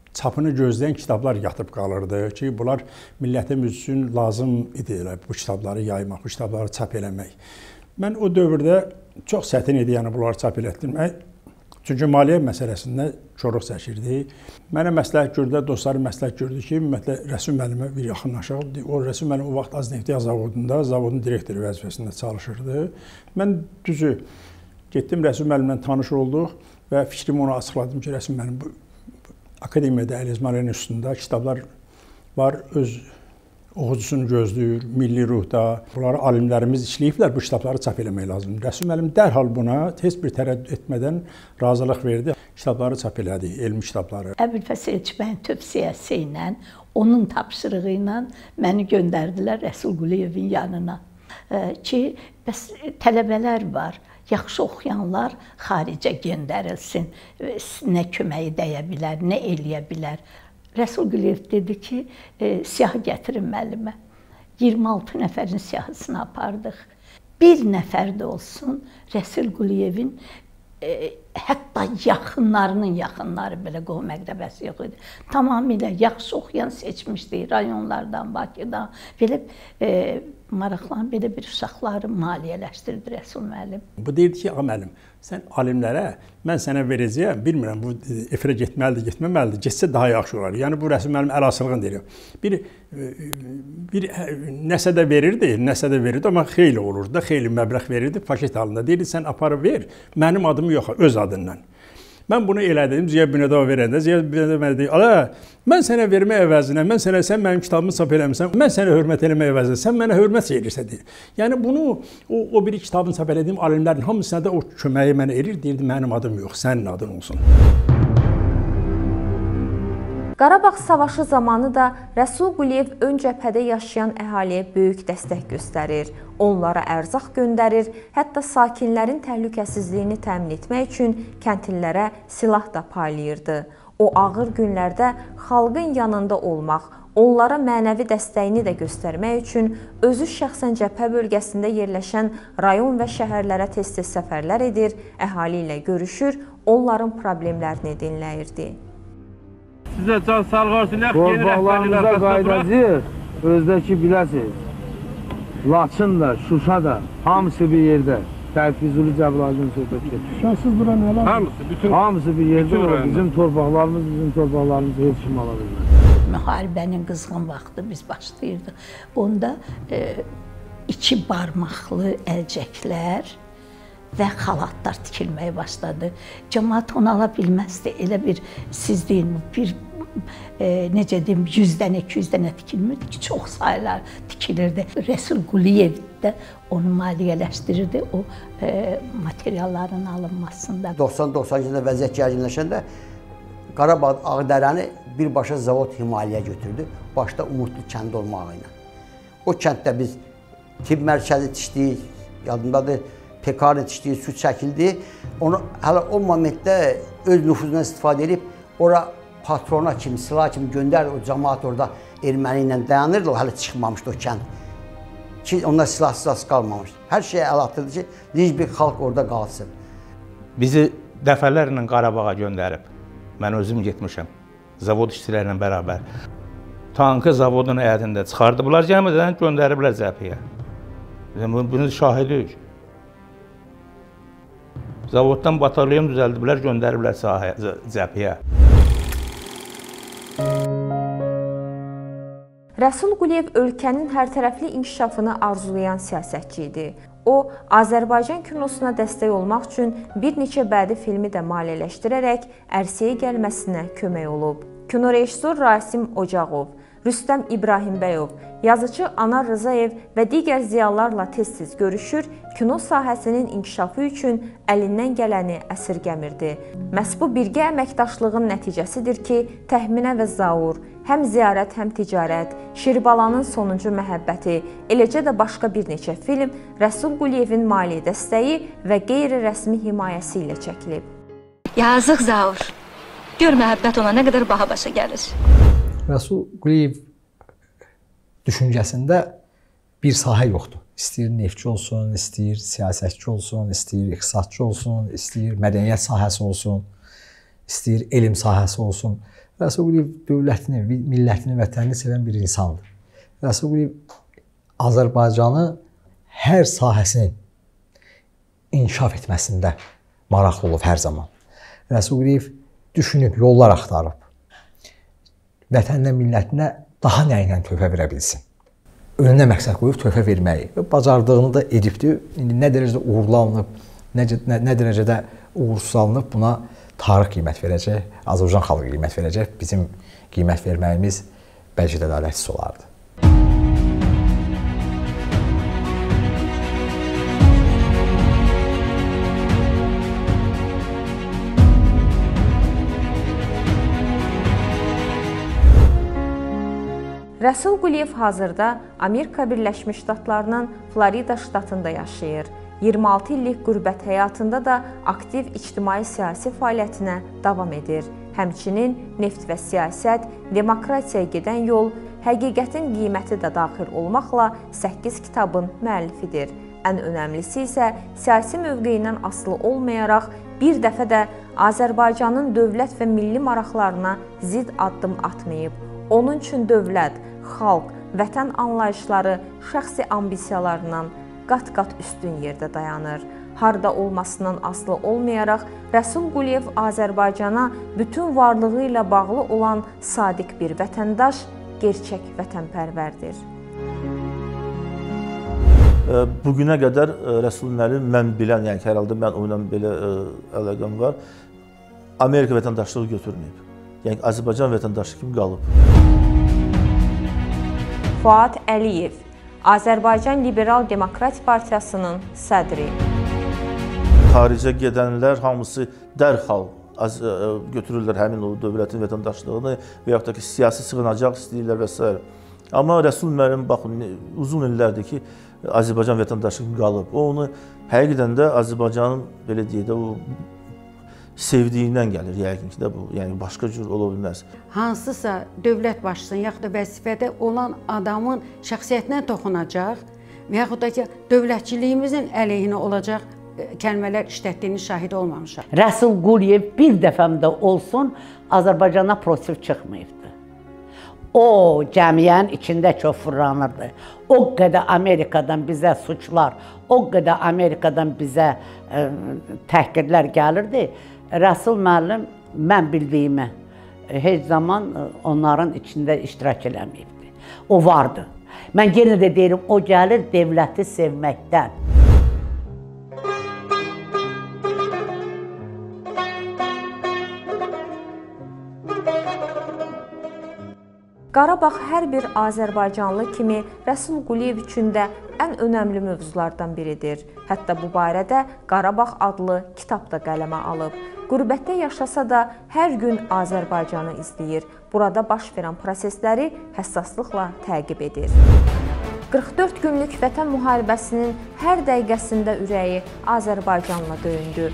çapını gözləyən kitablar yatıb qalırdı ki, bunlar millətimiz üçün lazım idi bu kitabları yaymaq, bu kitabları çap eləmək. Mən o dövrdə çox çətin idi, yəni bunları çap elətdirmək. Çünki maliyyə məsələsində çoruq çəkirdi. Mənə məsləhət gördülər, dostlarım məsləhət gördü ki, ümumiyyətlə Rəsul müəllimə bir yaxınlaşaq. O Rəsul müəllim o vaxt Azneftex zavodunda, zavodun direktoru vəzifəsində çalışırdı. Mən düzü getdim, Rəsul müəllimlə tanış olduq və fikrimi ona açıqladım ki, Rəsul müəllim bu akademiyada Əli Yazmalı Enstitüsündə kitablar var, öz oxucusunu gözləyir, milli ruhda. Bunları alimlərimiz işləyiblər, bu kitabları çap eləmək lazımdır. Rəsul müəllim dərhal buna heç bir tərəddüd etmədən razılıq verdi. Kitabları çap elədi, elmi kitabları. Əbülfəz Elçibəyin tövsiyəsi ilə, onun tapşırığı ilə məni göndərdilər Rəsul Quliyevin yanına. Ki, bəs tələbələr var, yaxşı oxuyanlar xaricə göndərilsin, nə köməyi dəyə bilər, nə eləyə bilər. Rəsul Quliyev dedi ki, e, siyahı gətirin müəllimə. iyirmi altı nəfərin siyahısını apardıq. Bir nəfər də olsun Rəsul Quliyevin e, hətta yaxınlarının yaxınları belə qohum məqrəbəsi yox idi. Tamamilə yaxşı oxuyan seçmişdi rayonlardan, Bakıdan. Belə e, maraqlan belə bir uşaqları maliyyələşdirdi Rəsul müəllim. Bu deyirdi ki, ağa müəllim, sən alimlərə mən sənə verəcəyəm, bilmirəm bu efirə getməlidir, getməməlidir, getsə daha yaxşı olar. Yəni bu Rəsul müəllim əl asılığını deyir. Bir bir nəsə də verirdi, nəsə də verirdi, amma xeyli olurdu da, xeyli məbləğ verirdi paket halında. Deyirdi sən aparıb ver, mənim adımı yox, öz adından. Mən bunu elədim, Ziya Bünyadova verəndə, Ziya Bünyadova mənə deyir, ala, mən sənə vermək əvəzinə, mən sənə, sən mənim kitabımı çap eləmirsən, mən sənə hörmət eləmək əvəzinə, sən mənə hörmət edirsə deyir. Yəni bunu, o, o bir kitabını çap elədiyim alimlərin hamısına da o köməyi mənə edir, deyirdi, mənim adım yox, sənin adın olsun. Qarabağ savaşı zamanı da Rəsul Quliyev ön cəbhədə yaşayan əhaliyə böyük dəstək göstərir, onlara ərzaq göndərir, hətta sakinlərin təhlükəsizliyini təmin etmək üçün kəndlilərə silah da paylayırdı. O ağır günlərdə xalqın yanında olmaq, onlara mənəvi dəstəyini də göstərmək üçün özü şəxsən cəbhə bölgəsində yerləşən rayon və şəhərlərə tez-tez səfərlər edir, əhali ilə görüşür, onların problemlərini dinləyirdi. Sizə can sağlığı olsun, torpaqlarımıza qaydacıyıq, özdəki biləsiniz. Laçın da, Şuşa da, hamısı bir yerdə. Təhfizuli Cəbrayilin söhbət gedir. Şuşasız bura nə lazım? Hamısı, bütün, hamısı bir yerdə olur. Bizim torpaqlarımız, bizim torpaqlarımızı heç kim ala bilmez. Müharibənin qızğın vaxtı biz başlayırdıq. Onda e, iki barmaqlı əlcəklər və xalatlar tikilməyə başladı. Cəmaət onu ala bilməzdi. Elə bir, siz deyin, bir e, necə deyim, yüz dənə, iki yüz dənə tikilmirdi ki, çox sayılar tikilirdi. Rəsul Quliyev də onu maliyyələşdirirdi, o e, materialların alınmasında. doxsan doxsanıncı ildə vəziyyət gərginləşəndə Qarabağ Ağdərəni birbaşa zavod himayəyə götürdü, başda Umudlu kəndi olmağı ilə. O kənddə biz tibb mərkəzi tikdik, yadımdadır, Pekarın yetişdiyi su çəkildi. Onu hələ o momentdə öz nüfuzundan istifadə edib, ora patrona kimi, silah kimi göndərdi. O cəmaat orada erməni ilə dayanırdı, o hələ çıxmamışdı o kənd. Ki, onlar silahsız qalmamışdı. Hər şeyə əl atırdı ki, dinc bir xalq orada qalsın. Bizi dəfələrlə Qarabağa göndərib. Mən özüm getmişəm, zavod işçilərlə bərabər. Tankı zavodun həyətində çıxardıblar, gəmidən göndəriblər cəbhəyə. Bunu şahidik. Zavoddan batalyon düzəldiblər, göndəriblər sahəyə, cəbhəyə. Rəsul Quliyev ölkənin hərtərəfli inkişafını arzulayan siyasətçi idi. O, Azərbaycan kinosuna dəstək olmaq üçün bir neçə bədi filmi də maliyyələşdirərək ərsəyə gəlməsinə kömək olub. Kino rejissor Rasim Ocaqov, Rüstəm İbrahimbəyov, yazıcı Anar Rzayev və digər ziyalılarla tez-tez görüşür, kino sahəsinin inkişafı üçün əlindən gələni əsirgəmirdi. Məhz bu birgə əməkdaşlığın nəticəsidir ki, Təxminə və Zaur, həm ziyarət, həm ticarət, Şirbalanın sonuncu məhəbbəti, eləcə də başqa bir neçə film Rəsul Quliyevin mali dəstəyi və qeyri-rəsmi himayəsi ilə çəkilib. Yazıq Zaur, gör məhəbbət ona nə qədər baha başa gəlir. Rəsul Quliyev düşüncəsində bir sahə yoxdur. İstəyir neftçi olsun, istəyir siyasətçi olsun, istəyir iqtisadçı olsun, istəyir mədəniyyət sahəsi olsun, istəyir elm sahəsi olsun. Rəsul Quliyev dövlətini, millətini, vətənini sevən bir insandır. Rəsul Quliyev Azərbaycanı hər sahəsinin inkişaf etməsində maraqlı olub hər zaman. Rəsul Quliyev düşünüb, yollar axtarıb. Vətəninə, millətinə daha nə ilə töhfə verə bilsin. Önünə məqsəd qoyub töhfə verməyi. Bacardığını da edibdir. İndi nə dərəcədə uğurlanıb, nə, nə, nə dərəcədə uğursuz alınıb, buna tarix qiymət verəcək, Azərbaycan xalqı qiymət verəcək. Bizim qiymət verməyimiz bəlkə də ədalətsiz olardı. Rəsul Quliyev hazırda Amerika Birləşmiş Ştatlarının Florida ştatında yaşayır. iyirmi altı illik qürbət həyatında da aktiv ictimai-siyasi fəaliyyətinə davam edir. Həmçinin Neft və Siyasət, Demokratiyaya gedən yol, Həqiqətin qiyməti də daxil olmaqla səkkiz kitabın müəllifidir. Ən önəmlisi isə siyasi mövqeyindən asılı olmayaraq bir dəfə də Azərbaycanın dövlət və milli maraqlarına zidd addım atmayıb. Onun üçün dövlət, xalq, vətən anlayışları şəxsi ambisiyalarından qat-qat üstün yerdə dayanır. Harda olmasından asılı olmayaraq Rəsul Quliyev Azərbaycana bütün varlığı ilə bağlı olan sadiq bir vətəndaş, gerçək vətənpərvərdir. Bugünə qədər Rəsul müəllim mən bilən, yəni hər halda mən onunla belə əlaqəm var, Amerika vətəndaşlığı götürməyib. Yəni Azərbaycan vətəndaşı kimi qalıb. Fuad Əliyev, Azərbaycan Liberal Demokrat Partiyasının sədri. Xaricə gedənlər hamısı dərhal götürürlər həmin o dövlətin vətəndaşlığını və yaxud da ki, siyasi sığınacaq istəyirlər və s. Amma Rəsul müəllim, baxın, uzun illərdir ki, Azərbaycan vətəndaşı kimi qalıb. O, onu həqiqətən də Azərbaycanın, belə deyək də, o sevdiyindən gəlir, yəqin ki də bu, yəni başqa cür ola bilməz. Hansısa dövlət başçısının yaxud da vəzifədə olan adamın şəxsiyyətinə toxunacaq və yaxud da ki, dövlətçiliyimizin əleyhinə olacaq kəlmələr işlətdiyini şahid olmamışam. Rəsul Quliyev bir dəfəmdə olsun Azərbaycana prosif çıxmayıbdır. O, cəmiyyənin içində çox fırlanırdı. O qədər Amerikadan bizə suçlar, o qədər Amerikadan bizə ə, təhqirlər gəlirdi. Rəsul müəllim, mən bildiyimi, heç zaman onların içində iştirak eləməyibdi. O vardı. Mən yenə də deyirəm, o gəlir dövləti sevməkdən. Qarabağ hər bir Azərbaycanlı kimi Rəsul Quliyev üçün də ən önəmli mövzulardan biridir. Hətta bu barədə Qarabağ adlı kitab da qələmə alıb. Qürbətdə yaşasa da hər gün Azərbaycanı izləyir. Burada baş verən prosesləri həssaslıqla təqib edir. qırx dörd günlük vətən müharibəsinin hər dəqiqəsində ürəyi Azərbaycanla döyündü.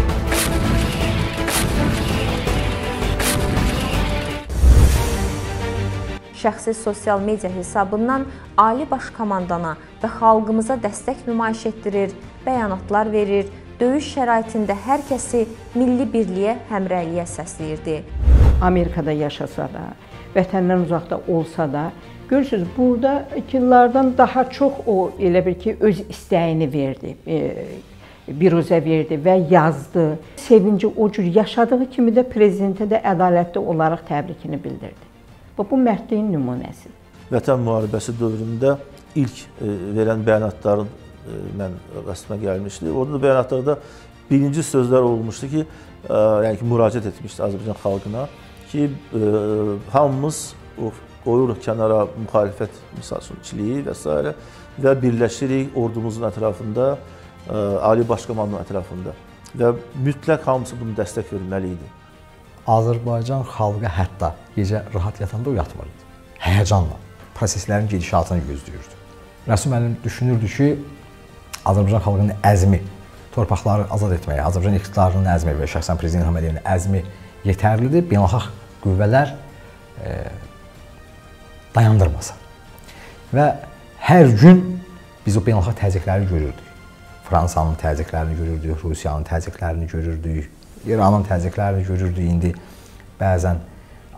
Şəxsi sosial media hesabından Ali Baş Komandana və xalqımıza dəstək nümayiş etdirir, bəyanatlar verir, döyüş şəraitində hər kəsi milli birliyə, həmrəyliyə səsləyirdi. Amerikada yaşasa da, vətəndən uzaqda olsa da, görürsünüz, burada illərdən daha çox o elə bir ki, öz istəyini verdi, biruzə verdi və yazdı. Sevinci o cür yaşadığı kimi də prezidentə də ədalətli olaraq təbrikini bildirdi. Bu mərdliyin nümunəsidir. Vətən müharibəsi dövründə ilk e, verən bəyanatların e, mən rəsmə gəlmişdi. Orada da bəyanatlarda birinci sözlər olmuşdu ki, e, yəni ki, müraciət etmişdi Azərbaycan xalqına ki, e, hamımız qoyuruq kənara müxalifət misalçiliyi və s. və birləşirik ordumuzun ətrafında, e, Ali Baş Komandanın ətrafında və mütləq hamısı bunu dəstək verməli idi. Azərbaycan xalqı hətta gecə rahat yatanda oyatmırdı. Həyəcanla proseslərin gedişatını gözləyirdi. Rəsul müəllim düşünürdü ki, Azərbaycan xalqının əzmi, torpaqları azad etməyə, Azərbaycan iqtidarının əzmi və şəxsən Prezident İlham Əliyevin əzmi yetərlidir, beynəlxalq qüvvələr e, dayandırmasa. Və hər gün biz o beynəlxalq təzyiqləri görürdük. Fransanın təzyiqlərini görürdük, Rusiyanın təzyiqlərini görürdük, İranın təzyiqlərini görürdük. İndi bəzən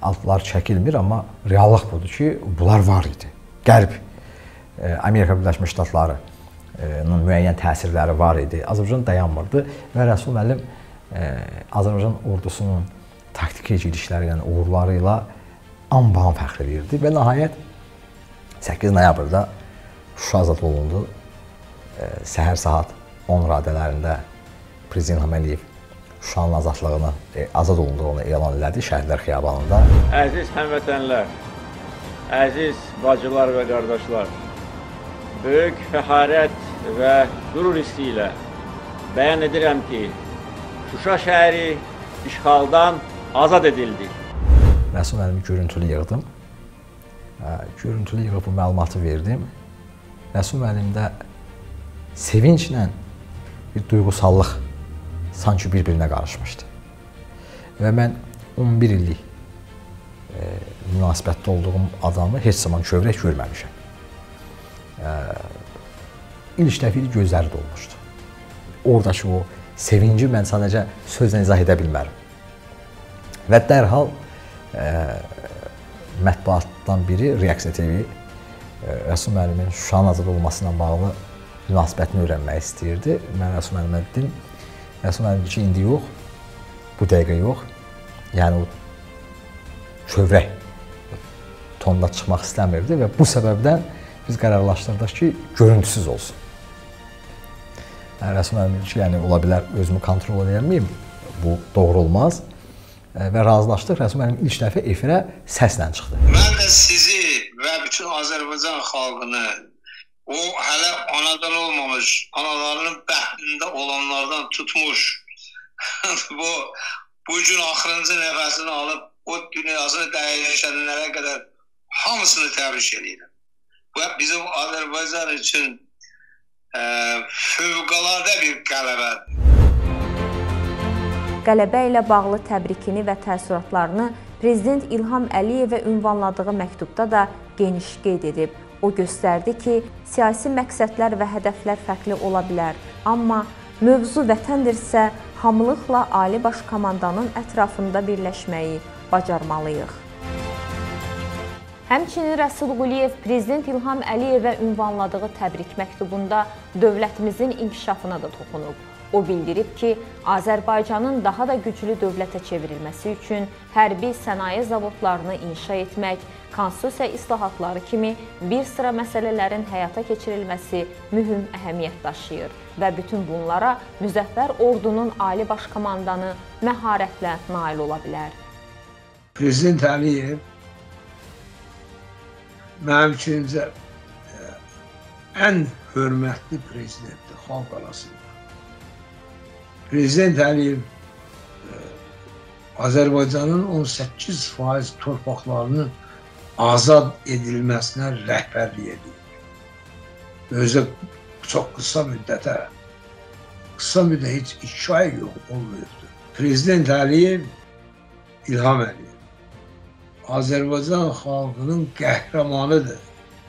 adlar çəkilmir, amma reallıq budur ki, bunlar var idi. Qərb, Amerika Birləşmiş Ştatlarının müəyyən təsirləri var idi. Azərbaycan dayanmırdı və Rəsul müəllim Azərbaycan ordusunun taktiki girişləri, yəni uğurları ilə anbaan fəxr edirdi və nəhayət səkkiz noyabrda Şuşa azad olundu. Səhər saat on radələrində Prezident İlham Əliyev Şuşanın azadlığını, azad olunduğunu elan elədi Şəhidlər Xiyabanında. Əziz həmvətənlər, əziz bacılar və qardaşlar, böyük fəxarət və qürur hissi ilə bəyan edirəm ki, Şuşa şəhəri işğaldan azad edildi. Rəsul müəllimi görüntülü yığdım. Görüntülü yığıb bu məlumatı verdim. Rəsul müəllimdə sevinclə bir duyğusallıq sanki bir-birinə qarışmışdı. Və mən on bir illik e, münasibətdə olduğum adamı heç zaman kövrək görməmişəm. E, İlk dəfə gözləri dolmuşdu. Oradakı o sevinci mən sadəcə sözlə izah edə bilmərəm. Və dərhal e, mətbuatdan biri, Reaksiya T V, e, Rəsul müəllimin Şuşanın azad olmasına bağlı münasibətini öyrənmək istəyirdi. Mən Rəsul müəllimə dedim, Rəsul müəllim ki, indi yox, bu dəqiqə yox. Yəni, o kövrək tonda çıxmaq istəmirdi və bu səbəbdən biz qərarlaşdırdıq ki, görüntüsüz olsun. Yəni, Rəsul müəllim ki, yəni, ola bilər, özümü kontrol edəməyim, bu doğru olmaz. Və razılaşdıq, Rəsul müəllim ilk dəfə efirə səslə çıxdı. Mən də sizi və bütün Azərbaycan xalqını o hələ anadan olmamış, analarının bəhtində olanlardan tutmuş, bu, bu gün axırıncı nəfəsini alıb, o dünyasını dəyişənlərə qədər hamısını təbrik edirəm. Bu, bizim Azərbaycan üçün ə, fövqəladə bir qələbədir. Qələbə ilə bağlı təbrikini və təəssüratlarını Prezident İlham Əliyevə ünvanladığı məktubda da geniş qeyd edib. O göstərdi ki, siyasi məqsədlər və hədəflər fərqli ola bilər, amma mövzu vətəndirsə, hamılıqla Ali Baş Komandanın ətrafında birləşməyi bacarmalıyıq. Həmçinin Rəsul Quliyev Prezident İlham Əliyevə ünvanladığı təbrik məktubunda dövlətimizin inkişafına da toxunub. O bildirib ki, Azərbaycanın daha da güclü dövlətə çevrilməsi üçün hərbi sənaye zavodlarını inşa etmək, konstitusiya islahatları kimi bir sıra məsələlərin həyata keçirilməsi mühüm əhəmiyyət daşıyır və bütün bunlara müzəffər ordunun Ali Baş Komandanı məharətlə nail ola bilər. Prezident Əliyev mənim üçüncə ən hörmətli prezidentdir xalq arasında. Prezident Əliyev Azərbaycanın on səkkiz faiz torpaqlarının azad edilməsinə rəhbərlik edir. Özü çox qısa müddətə, qısa müddət heç iki ay yox olmuyordu. Prezident Əliyev, İlham Əliyev, Azərbaycan xalqının qəhrəmanıdır.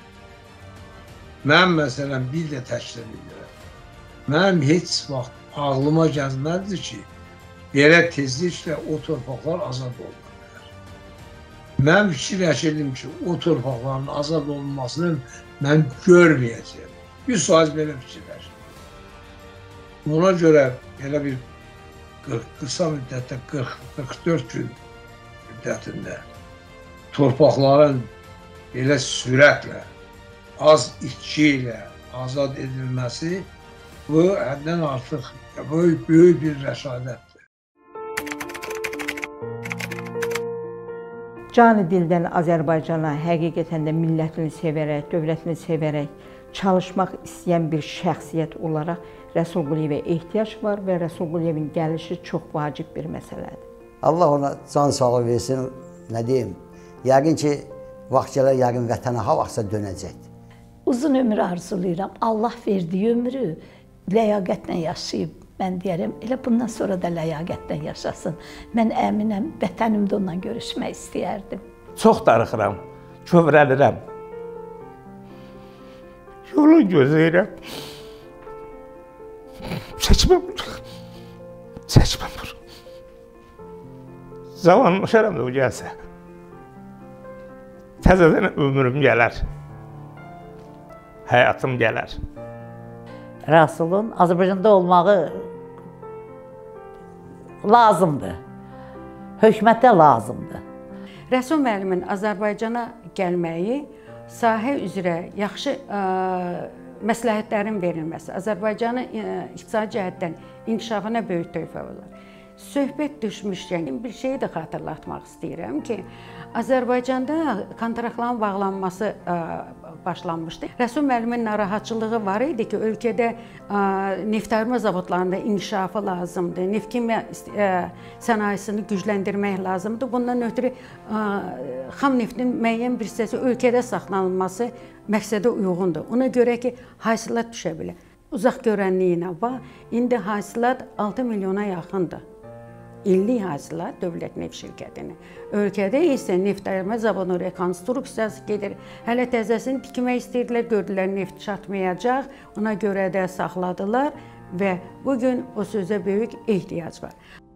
Mən məsələn bir də təklif edirəm. Mənim heç vaxt ağlıma gəlməzdi ki, belə tezliklə o torpaqlar azad olmalıdır. Mən fikirləşirdim ki, o torpaqların azad olunmasını mən görməyəcəm. yüz faiz belə fikirləşirdim. Ona görə belə bir qısa müddətdə qırx qırx dörd gün müddətində torpaqların belə sürətlə, az itki ilə azad edilməsi bu həddən artıq böyük, böyük bir rəşadətdir. Canı dildən Azərbaycana həqiqətən də millətini sevərək, dövlətini sevərək çalışmaq istəyən bir şəxsiyyət olaraq Rəsul Quliyevə ehtiyac var və Rəsul Quliyevin gəlişi çox vacib bir məsələdir. Allah ona can sağlığı versin, nə deyim, yəqin ki, vaxt gələr, yəqin vətənə ha vaxtsa dönəcəkdir. Uzun ömür arzulayıram, Allah verdiyi ömrü ləyaqətlə yaşayıb, mən deyərəm, elə bundan sonra da ləyaqətlə yaşasın. Mən əminəm, vətənimdə onunla görüşmək istəyərdim. Çox darıxıram, kövrəlirəm. Yolu gözləyirəm. Seçməm, seçməm. Zamanlaşaram da o gəlsə. təzədən ömrüm gələr, həyatım gələr. Rəsulun Azərbaycanda olmağı lazımdır, hökumətə lazımdır. Rəsul müəllimin Azərbaycana gəlməyi sahə üzrə yaxşı ə, məsləhətlərin verilməsi, Azərbaycanın iqtisadi cəhətdən inkişafına böyük töhfə olar. Söhbət düşmüşkən bir şeyi də xatırlatmaq istəyirəm ki, Azərbaycanda kontraktların bağlanması ə, başlanmışdı. Rəsul müəllimin narahatçılığı var idi ki, ölkədə ə, neftarma zavodlarında inkişafı lazımdır, neft kimya ə, sənayesini gücləndirmək lazımdır. Bundan ötürü ə, xam neftin müəyyən bir hissəsi ölkədə saxlanılması məqsədə uyğundur. Ona görə ki, hasilat düşə bilər. Uzaq görənliyinə bax, indi hasilat altı milyona yaxındır. İllik hasilat Dövlət Neft şirkətinin. Ölkədə isə neftayırma zavodunun rekonstruksiyası gedir. Hələ təzəsini tikmək istəyirdilər, gördülər neft çatmayacaq. Ona görə də saxladılar və bugün o sözə böyük ehtiyac var.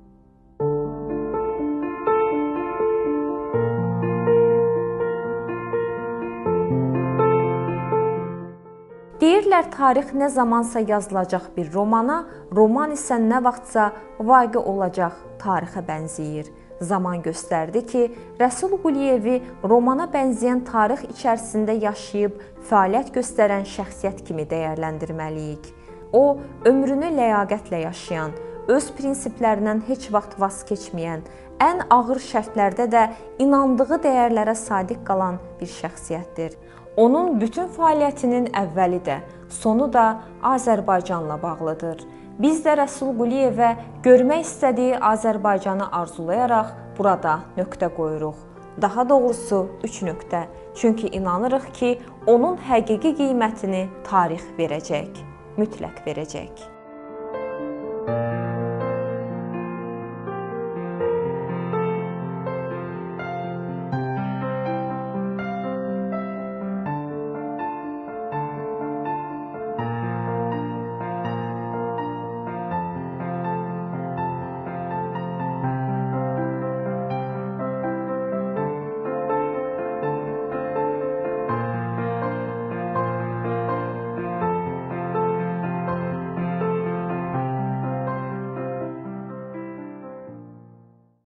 Deyirlər, tarix nə zamansa yazılacaq bir romana, roman isə nə vaxtsa vaqe olacaq tarixə bənzəyir. Zaman göstərdi ki, Rəsul Quliyevi romana bənzəyən tarix içərisində yaşayıb fəaliyyət göstərən şəxsiyyət kimi dəyərləndirməliyik. O, ömrünü ləyaqətlə yaşayan, öz prinsiplərindən heç vaxt vaz keçməyən, ən ağır şərtlərdə də inandığı dəyərlərə sadiq qalan bir şəxsiyyətdir. Onun bütün fəaliyyətinin əvvəli də, sonu da Azərbaycanla bağlıdır. Biz də Rəsul Quliyevə görmək istədiyi Azərbaycanı arzulayaraq burada nöqtə qoyuruq. Daha doğrusu üç nöqtə. Çünki inanırıq ki, onun həqiqi qiymətini tarix verəcək, mütləq verəcək.